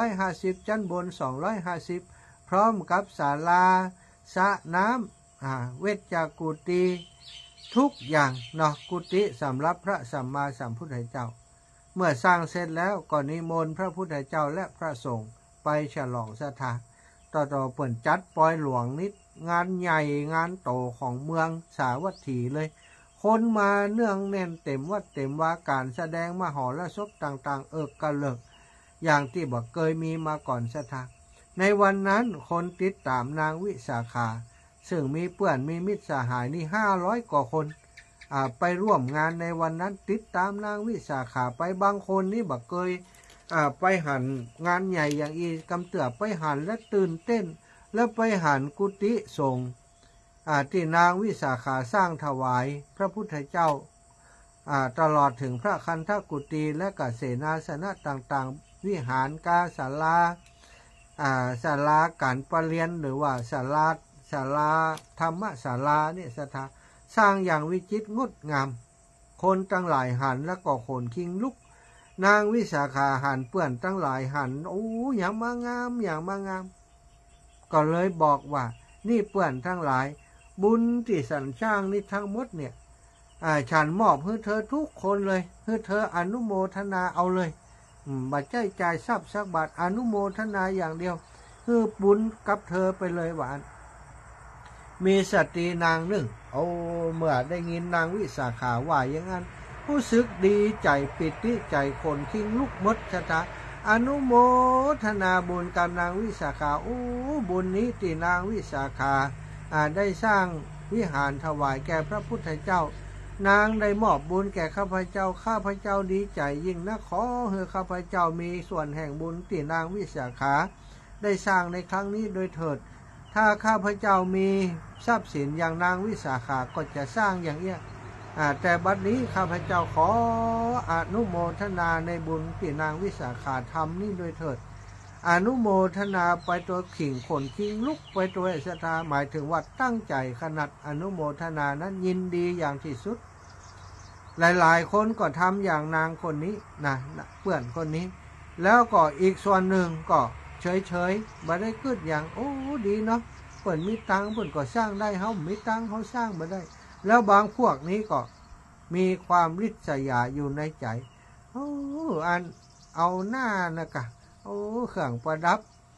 A: 250ชั้นบน250พร้อมกับศาลาสระน้ำเวชกุฏิทุกอย่างเนาะกุฏิสำหรับพระสัมมาสัมพุทธเจ้าเมื่อสร้างเสร็จแล้วก็นิมนต์พระพุทธเจ้าและพระสงฆ์ไปฉลองศรัทธาต่อเปิ่นจัดปอยหลวงนิดงานใหญ่งานโตของเมืองสาวัตถีเลยคนมาเนื่องแน่นเต็มวัดเต็มว่าการแสดงมหรสพต่างๆกระเลิกอย่างที่บอกเคยมีมาก่อนศรัทธาในวันนั้นคนติดตามนางวิสาขาซึ่งมีเพื่อนมีมิตรสหายนี่500 กว่าคนไปร่วมงานในวันนั้นติดตามนางวิสาขาไปบางคนนี่บอกเคยไปหันงานใหญ่อย่างอีกำเตือไปหันและตื่นเต้นแล้วไปหันกุฏิสงฆ์ที่นางวิสาขาสร้างถวายพระพุทธเจ้าตลอดถึงพระคันธกุฏิและกเสนาสนะต่างๆวิหารกาศาลาการประเรียนหรือว่าศาลาธรรมศาลาเนี่ยสร้างอย่างวิจิตรงดงามคนตั้งหลายหันแล้วก็ขนคิงลุกนางวิสาขาหันเปื้อนตั้งหลายหันอย่างมางามอย่างมางามก็เลยบอกว่านี่เปื้อนทั้งหลายบุญที่สันช่างนี่ทั้งหมดเนี่ยฉันมอบให้เธอทุกคนเลยให้เธออนุโมทนาเอาเลยบัดจ่ายทรัพย์สักบาทอนุโมทนาอย่างเดียวคือบุญกับเธอไปเลยหวานมีสตรีนางหนึ่งเมื่อได้ยินนางวิสาขาว่าอย่างนั้นรู้สึกดีใจปิติใจคนคิงลุกมดชะตาอนุโมทนาบุญกับนางวิสาขาบุญนี้ที่นางวิสาขาได้สร้างวิหารถวายแก่พระพุทธเจ้านางได้มอบบุญแก่ข้าพเจ้าดีใจยิ่งนะขอให้ข้าพเจ้ามีส่วนแห่งบุญที่นางวิสาขาได้สร้างในครั้งนี้โดยเถิดถ้าข้าพเจ้ามีทรัพย์สินอย่างนางวิสาขาก็จะสร้างอย่างเอี้ยแต่บัดนี้ข้าพเจ้าขออนุโมทนาในบุญที่นางวิสาขาทำนี่โดยเถิดอนุโมทนาไปตัวขิงขนคิงลุกไปตัวศรัทธาหมายถึงว่าตั้งใจขนาดอนุโมทนานั้นยินดีอย่างที่สุดหลายๆคนก็ทำอย่างนางคนนี้นะเพื่อนคนนี้แล้วก็อีกส่วนหนึ่งก็เฉยๆบ่ได้เกิดอย่างดีเนาะเปิ่นมีตังเปิ่นก็สร้างได้เฮามีตังเขาสร้างบ่ได้แล้วบางพวกนี้ก็มีความริษยาอยู่ในใจอันเอาหน้านะกะเครื่องประดับ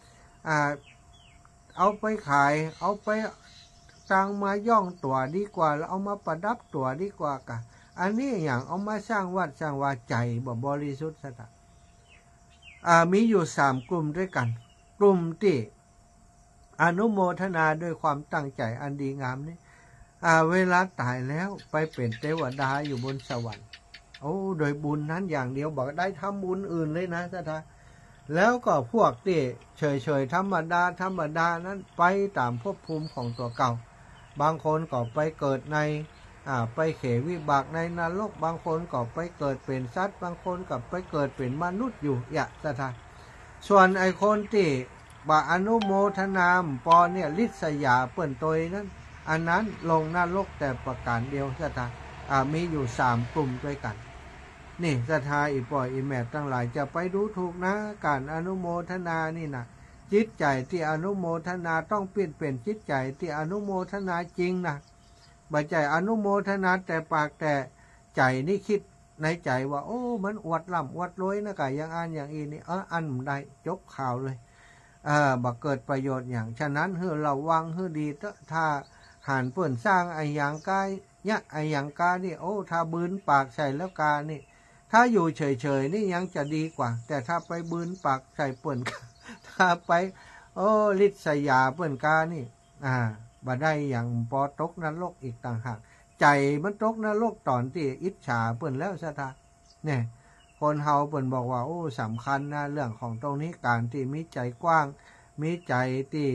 A: เอาไปขายเอาไปตังมาย่องตัวดีกว่าแล้วเอามาประดับตัวดีกว่ากะอันนี้อย่างเอามาสร้างวัดสร้างวาใจบ่บริสุทธิ์ซะตะมีอยู่3 กลุ่มด้วยกันกลุ่มที่อนุโมทนาด้วยความตั้งใจอันดีงามนี้เวลาตายแล้วไปเป็นเทวดาอยู่บนสวรรค์โดยบุญนั้นอย่างเดียวบอกได้ทำบุญอื่นเลยนะท่านแล้วก็พวกที่เฉยๆธรรมดานั้นไปตามภพภูมิของตัวเก่าบางคนก็ไปเกิดในไปเขวิบากในนรกบางคนก็ไปเกิดเป็นสัตว์บางคนก็ไปเกิดเป็นมนุษย์อยู่ท่านส่วนไอ้คนที่อนุโมทนามปอเนี่ยลิษยาเปิ่นตัวนั้นอันนั้นลงนรกแต่ประการเดียวศรัทธามีอยู่3กลุ่มด้วยกันนี่ศรัทธาอีปอยอีแม่ทั้งหลายจะไปดูถูกนะการอนุโมทนานี่นะจิตใจที่อนุโมทนาต้องเปลี่ยนเป็นจิตใจที่อนุโมทนาจริงนะบ่ใจอนุโมทนาแต่ปากแต่ใจนี่คิดในใจว่าโอ้มันอวดล่ำอวดรวยนะกะอย่างอันอย่างอีนี่อันได้จบข่าวเลยบ่เกิดประโยชน์อย่างฉะนั้นเฮือระวังเฮือดีถ้าหานเปิ่นสร้างไอ้หยังกายเนี่ยไอ้หยังกานี่โอ้ถ้าบืนปากใส่แล้วกานี่ถ้าอยู่เฉยๆนี่ยังจะดีกว่าแต่ถ้าไปบืนปากใส่เปิ่นถ้าไปโอ้ฤทธิ์สยาเปิ่นกานี่บ่ได้อย่างปอตกนรกอีกต่างหากใจมันตกนรกตอนที่อิจฉาเปิ่นแล้วซะท่าเนี่ยคนเฮาเปิ่นบอกว่าโอ้สำคัญนะเรื่องของตรงนี้การที่มีใจกว้างมีใจที่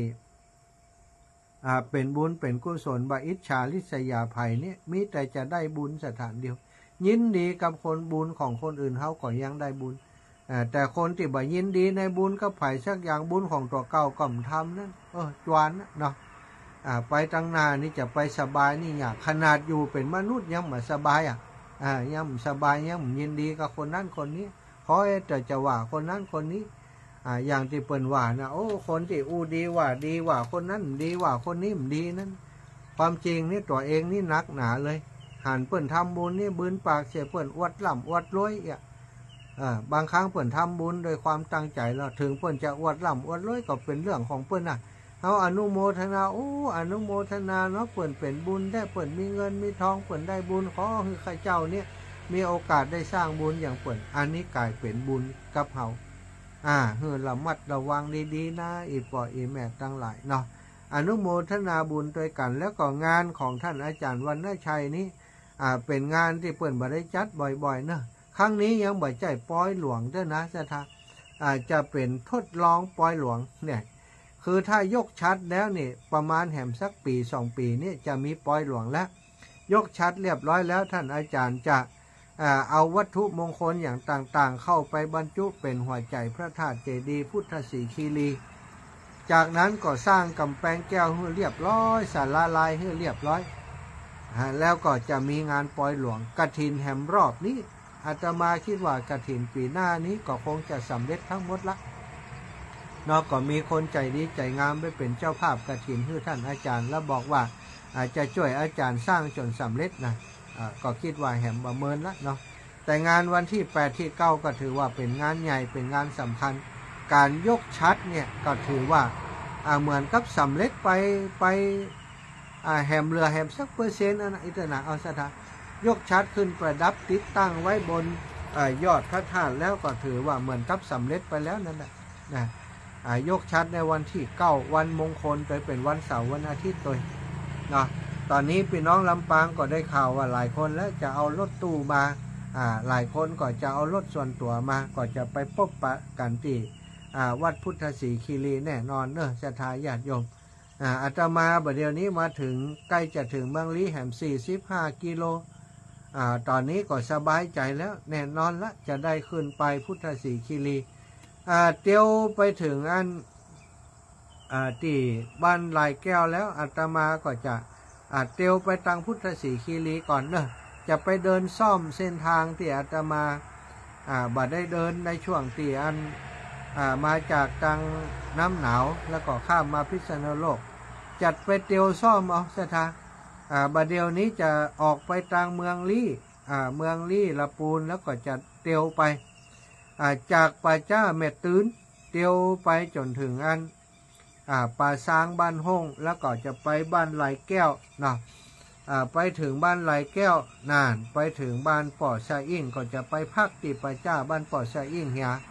A: เป็นบุญเป็นกุศลบ่อิจฉาริษยาภัยเนี่ยมีแต่จะได้บุญสถานเดียวยินดีกับคนบุญของคนอื่นเฮาก็ยังได้บุญแต่คนที่บ่ยินดีในบุญกับไผสักอย่างบุญของตัวเก่าก็บ่ทำนั่นจวนเนาะไปตั้งหน้านี่จะไปสบายนี่ยากขนาดอยู่เป็นมนุษย์ยังบ่สบายยังสบายยังยินดีกับคนนั้นคนนี้ขอแต่จะว่าคนนั้นคนนี้อย่างที่เปิ้นว่านะโอ้คนที่ดีว่าคนนั้นดีว่าคนนี้มันดีนั้นความจริงนี่ตัวเองนี่นักหนาเลยหันเปิ้นทำบุญนี่บืนปากเสียเปิ้นอวดล่ำอวดรวยบางครั้งเปิ้นทำบุญโดยความตั้งใจแล้วถึงเปิ้นจะอวดล่ำอวดรวยก็เป็นเรื่องของเปิ้นเอาอนุโมทนาอนุโมทนาเนาะเปิ้นเป็นบุญได้เปิ้นมีเงินมีทองเปิ้นได้บุญขอให้ข้าเจ้าเนี่ยมีโอกาสได้สร้างบุญอย่างเปิ้นอันนี้กลายเป็นบุญกับเฮาเฮือระมัดระวังดีๆนะอีปออีแม่ทั้งหลายเนาะอนุโมทนาบุญด้วยกันแล้วก็งานของท่านอาจารย์วรรณชัยนี้เป็นงานที่เปิ้นบ่ได้จัดบ่อยๆเนาะครั้งนี้ยังบ่ใจปอยหลวงเด้อนะจะจะเป็นทดลองปอยหลวงเนี่ยคือถ้ายกชัดแล้วนี่ประมาณแหมสักปี2ปีนี่จะมีปอยหลวงแล้วยกชัดเรียบร้อยแล้วท่านอาจารย์จะเอาวัตถุมงคลอย่างต่างๆเข้าไปบรรจุเป็นหัวใจพระธาตุเจดีย์พุทธสีคีรีจากนั้นก็สร้างกำแพงแก้วให้เรียบร้อยศาลาลายให้เรียบร้อยแล้วก็จะมีงานปอยหลวงกฐินแห่มรอบนี้อาตมาคิดว่ากฐินปีหน้านี้ก็คงจะสำเร็จทั้งหมดละนอกก็มีคนใจดีใจงามไปเป็นเจ้าภาพกฐินให้ท่านอาจารย์แล้วบอกว่าจะช่วยอาจารย์สร้างจนสำเร็จนะก็คิดว่าแหมประเมินละเนาะแต่งานวันที่8ที่9ก็ถือว่าเป็นงานใหญ่เป็นงานสำคัญการยกชัดเนี่ยก็ถือว่าเหมือนกับสำเร็จไปแหมเรือแหมสักเปอร์เซ็นต์นะอิตนาเอาซะยกชัดขึ้นประดับติดตั้งไว้บนยอดพระธาตุแล้วก็ถือว่าเหมือนกับสำเร็จไปแล้วนั่นแหละนะยกชัดในวันที่9วันมงคลโดยเป็นวันเสาร์วันอาทิตย์โดยเนาะตอนนี้พี่น้องลำปางก็ได้ข่าวว่าหลายคนแล้วจะเอารถตู้มาหลายคนก็จะเอารถส่วนตัวมาก็จะไปพบปะกันที่วัดพุทธศรีคีรีแน่นอนเนอะศรัทธาญาติโยมอาตมาบัดเดี๋ยวนี้มาถึงใกล้จะถึงเมืองลี้แห่ม45กิโลตอนนี้ก็สบายใจแล้วแน่นอนละจะได้ขึ้นไปพุทธศรีคีรีเตียวไปถึงอันที่บ้านลายแก้วแล้วอาตมาก็จะเตียวไปทางพุทธศรีคีรีก่อนเนอะจะไปเดินซ่อมเส้นทางที่อาตมาบัดได้เดินในช่วงที่อันมาจากทางน้ำหนาวแล้วก็ข้ามมาพิษณุโลกจัดไปเตียวซ่อมเอาซะท่าบัดเดียวนี้จะออกไปทางเมืองลี่ละปูนแล้วก็จะเตียวไปจากป่าจ้าแม่ตื้นเตียวไปจนถึงอันป่าซางบ้านห้องแล้วก็จะไปบ้านไหลแก้วเนาะไปถึงบ้านไหลแก้วนานไปถึงบ้านป่อชาอิ่งก็จะไปพักที่ป่าจ้าบ้านป่อชาอิ่งเฮีย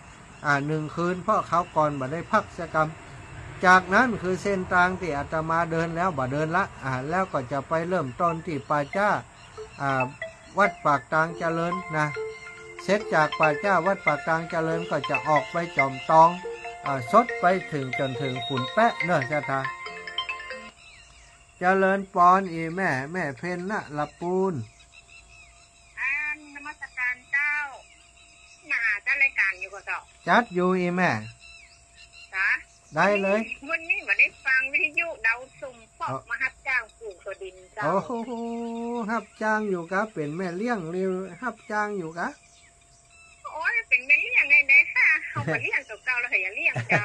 A: 1 คืนเพราะเขาก่อนบ่ได้พักสักกรรมจากนั้นคือเส้นทางที่อาตมาเดินแล้วบ่เดินละแล้วก็จะไปเริ่มต้นที่ป่าจ้าวัดปากตางเจริญนะเสร็จจากป่าจ้าวัดปากตางเจริญก็จะออกไปจอมตองสดไปถึงจนถึงขุนแปะเนอะจ้าท่าเจริญปอนอีแม่เพนนะละปูน
B: นมัสการเจ้ามาจัดรายการอยู่ก็เจ้า
A: จัดอยู่อีแม่ได้เลย
B: วันนี้มาได้ฟังวิทยุดาวสุ่มปอกมหัศเจ้ากูลูกตัวดินเจ้า
A: โอ้โหรับจ้างอยู่กะเป็นแม่เลี้ยงหรือรับจ้างอยู่กะ
B: โอ้ยเป็นแม่เลี้ยงไงได้ค่ะเขาไปเลี้ยงตัวเก่าแล้วอย่าเลี้ยงเก่า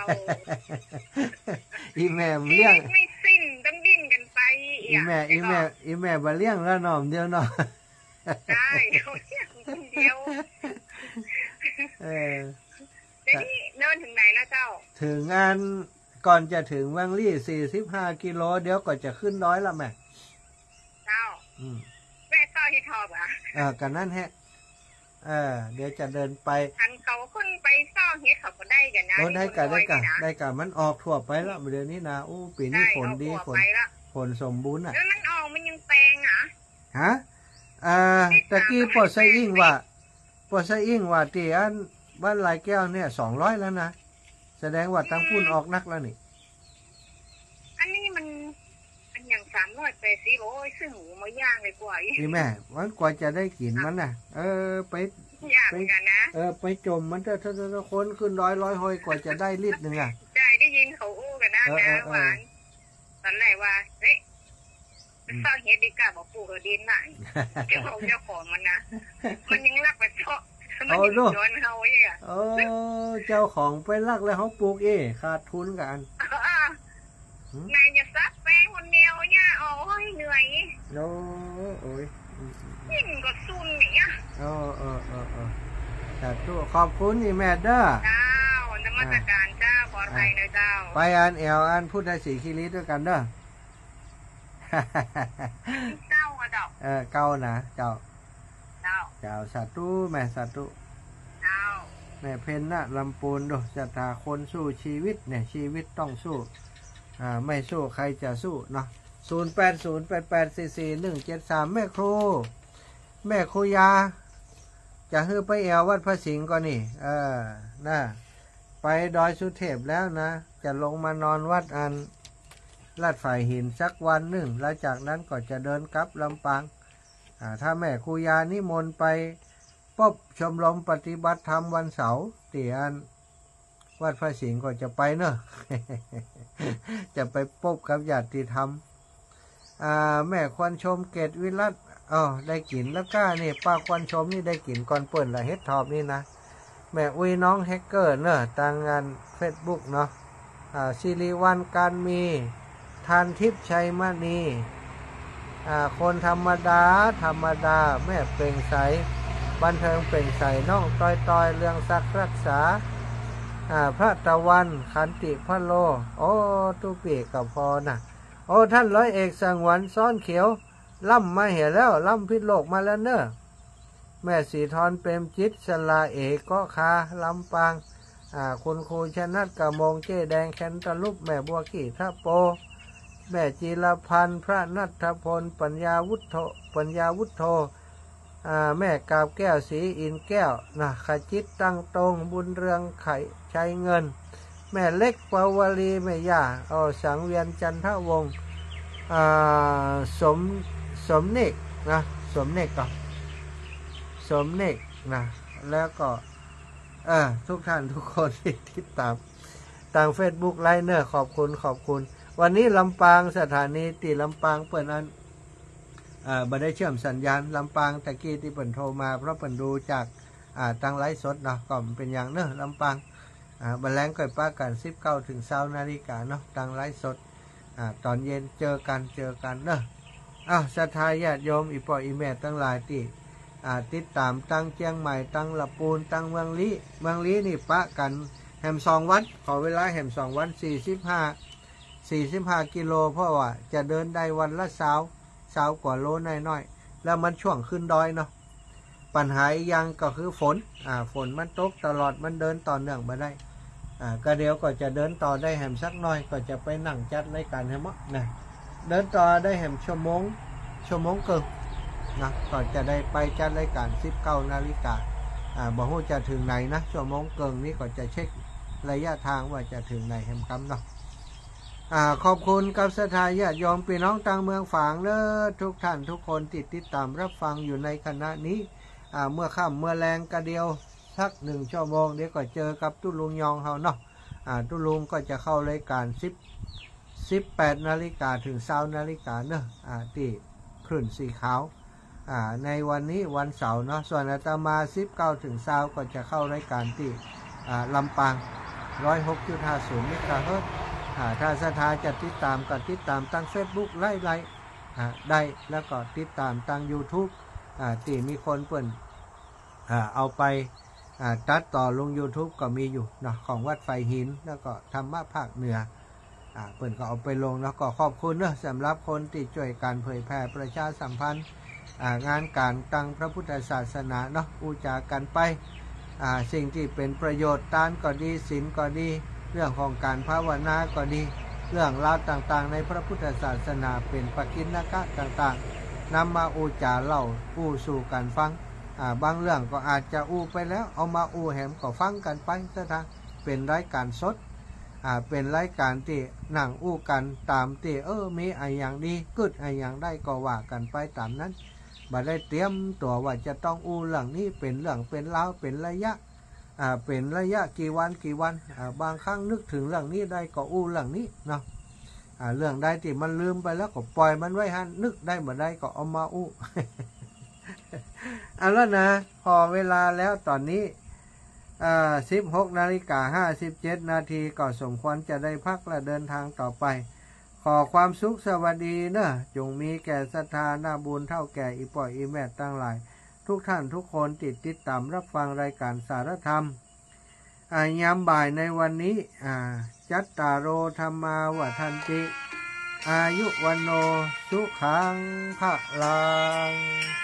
A: อีแม่เลี้ยง
B: ไม่สิ้นต้องดิ้นกันไป
A: อีแม่บ่เลี้ยงแล้วหน่อมเดียวเนาะ
B: ได้เขาเลี้ยงคนเดียวเดี๋ยวนี้เดินถึงไหนแล้วเจ้า
A: ถึงงานก่อนจะถึงวังลี่45กิโลเดี๋ยวก็จะขึ้น100แล้วแม่
B: เจ้าแม่เจ้าที่ทอบอ่ะ
A: กันนั่นแฮะเดี๋ยวจะเดินไป
B: อันเขาขึ้นไปซ่อเฮ็ดเขาก็ได้กันนะ
A: ได้กันมันออกทั่วไปแล้วเดี๋ยวนี้นะอู้ปีนี้ฝนดีฝนสมบูรณ์อ่ะ
B: แล้วมันออกมันยังแปลง
A: ฮะตะกี้ปอดไซอิงว่าตีอันบ้านลายแก้วเนี่ย200แล้วนะแสดงว่าตั้งพุ่นออกนักแล้วนี่
B: อันนี้มันอย่าง380โอ้ยซึ่งหมูมาย่างเลยกว่า
A: นี่แม่วันกว่าจะได้กินมันน่ะไป
B: ย่างกันนะ
A: ไปจมมันถ้าคนขึ้น100ห้อยกว่าจะได้ลิตรนึงอ่ะ
B: ได้ยินเขาอู้กันนะหวานตอนแรกว่าเฮ้ยซ่อนเฮ็ดดีกว่าบ่ปลูกดินน่ะเจ้าของมันนะมันยังรักไปเชาะมันยังย้อนเฮาอีก
A: เจ้าของไปลักแล้วเขาปลูกขาดทุนกัน
B: นายจะซักแป้งคนเดียวเนี่ยโอ้ยเหนื่อย
A: โอ้ย
B: ยิ่งก็ซุ่นเนี่ย
A: แต่ตัวขอบคุณอีแม่เด้อ
B: เจ้านมัสการเจ้าขอให้นะเจ้า
A: ไปอ่านพุทธศรีคีรีด้วยกันเด้อ
B: เจ้า
A: เก้านะเจ้าสาธุแม่สาธุแม่เพนนะลำปูนดูจะทาคนสู้ชีวิตเนี่ยชีวิตต้องสู้ไม่สู้ใครจะสู้เนาะ0808844173แม่ครูยาจะฮือไปแอววัดพระสิงห์ก่อนนี่นะไปดอยสุเทพแล้วนะจะลงมานอนวัดอันลาดฝ่ายหินสักวันหนึ่งแล้วจากนั้นก็จะเดินกลับลำปางถ้าแม่ครูยานิมนต์ไปพบชมรมปฏิบัติธรรมวันเสาร์ที่อันวัดพระสิงห์ก็จะไปเนอะจะไปพบกับญาติธรรมแม่ควันชมเกตวิรัตได้กินแล้วก็นี่ป้าควันชมนี่ได้กินก่อนเปิดละเฮ็ดทอบนี่นะแม่อุ้ยน้องแฮกเกอร์เนอะทางงาน Facebook เนาะสิริวันการมีทานทิพย์ชัยมณีคนธรรมดาแม่เปล่งใสบันเทิงเปล่งใสน้องต้อยเรื่องศักรักษาพระตะวันขันติพะโลตุปีกับพอนะท่านร้อยเอกสังวรซ้อนเขียวล่ำมาเห็นแล้วล่ำพิษโลกมาแล้วเนอะแม่สีทรเปรมจิตสลาเอกก็คาลำปางคุณครูชนัดกะมงเจ๊แดงแคนตะลุบแม่บัวขี่ท่าโปแม่จีรพันธ์พระนัทพลปัญญาวุฒโธแม่กาบแก้วสีอินแก้วนะขจิตตั้งตรงบุญเรืองไข่ชัยเงินแม่เล็กปาวลีแม่ย่าสังเวียนจันทวงศ์สมเนกนะสมเนกนะแล้วก็ทุกท่านทุกคนที่ติดตามทาง Facebook ไลน์เนอร์ขอบคุณวันนี้ลำปางสถานีตีลำปางเปิดอันบ่ได้เชื่อมสัญญาณลำปางตะกี้ที่เปิ่นโทรมาเพราะเปิ่นดูจากทางไลฟ์สดเนาะก็เป็นอย่างเนอะลำปางบันแรงก่อยป้ากัน19 ถึง 20 นาฬิกาเนาะทางไลฟ์สดตอนเย็นเจอกันเนอะศรัทธาญาติโยมอีปออีแม่ทั้งหลายที่ติดตามตั้งเชียงใหม่ตั้งละปูนตั้งเมืองลี้นี่ปะกันแหม2 วันขอเวลาแหม2 วัน45 กิโลเพราะว่าจะเดินได้วันละ20 กว่าโลน้อยแล้วมันช่วงขึ้นดอยเนาะปัญหาอีกอย่างก็คือฝนมันตกตลอดมันเดินต่อเนื่องมาได้ก็เดี๋ยวก็จะเดินต่อได้แหมสักหน่อยก็จะไปนั่งจัดรายการให้มั้งนะเดินต่อได้แหมชั่วโมงเกินนะก็จะได้ไปจัดรายการ19 นาฬิกาบอกว่าจะถึงไหนนะชั่วโมงเกินนี้ก็จะเช็คระยะทางว่าจะถึงไหนแหมกำเนาะขอบคุณกับศรัทธาญาติโยมพี่น้องต่างเมืองฝางเด้อทุกท่านทุกคนติดตามรับฟังอยู่ในขณะนี้เมื่อค่ำเมื่อแรงกระเดียวสัก1 ชั่วโมงเดี๋ยวก็เจอกับตุ้ลุงยองเฮาเนาะตุ้ลุงก็จะเข้ารายการ 18 นาฬิกาถึง20 นาฬิกาเนอะที่คลื่นสีขาวในวันนี้วันเสาร์เนาะส่วนอาตมา19ถึง20ก็จะเข้ารายการที่ลำปาง 106.50 เมกะเฮิรตซ์ถ้าสถาจะติดตามก็ติดตามตั้ง Facebook ไล่ได้แล้วก็ติดตามตั้ง YouTube ที่มีคนเปิ่นเอาไปตัดต่อลง YouTube ก็มีอยู่เนาะของวัดไฟหินแล้วก็ธรรมะภาคเหนือเปิ่นก็เอาไปลงแล้วก็ขอบคุณเนอะสำหรับคนที่ช่วยการเผยแพร่ประชาสัมพันธ์งานการตั้งพระพุทธศาสนาเนาะอุจากันไปสิ่งที่เป็นประโยชน์ทานก็ดีศีลก็ดีเรื่องของการภาวนาก็ดีเรื่องราวต่างๆในพระพุทธศาสนาเป็นปกิณณกะต่างๆนำมาอุจาเล่าอู้สู่กันฟังบางเรื่องก็อาจจะอู้ไปแล้วเอามาอู้แหมก็ฟังกันไปซะทางเป็นรายการสดเป็นรายการที่นั่งอู้กันตามที่มีอะไรอย่างดีกึดอะไรอย่างได้ก็ว่ากันไปตามนั้นบ่ได้เตรียมตัวว่าจะต้องอู้เรื่องนี้เป็นเรื่องเป็นราวเป็นระยะกี่วันบางครั้งนึกถึงเรื่องนี้ได้ก็อู้เรื่องนี้เนาะเรื่องใดที่มันลืมไปแล้วก็ปล่อยมันไว้ฮะนึกได้บ่ได้ก็เอามาอู้ เอาแล้วนะพอเวลาแล้วตอนนี้16:57 นาทีก็สมควรจะได้พักและเดินทางต่อไปขอความสุขสวัสดีเนอะจงมีแก่ศรัทธาหน้าบุญเท่าแก่อีป่อยอีแม่ตั้งหลายทุกท่านทุกคนติดตามรับฟังรายการสารธรรมยามบ่ายในวันนี้จัตตาโรธรรมาวทันติอายุวันโนสุขังภะลัง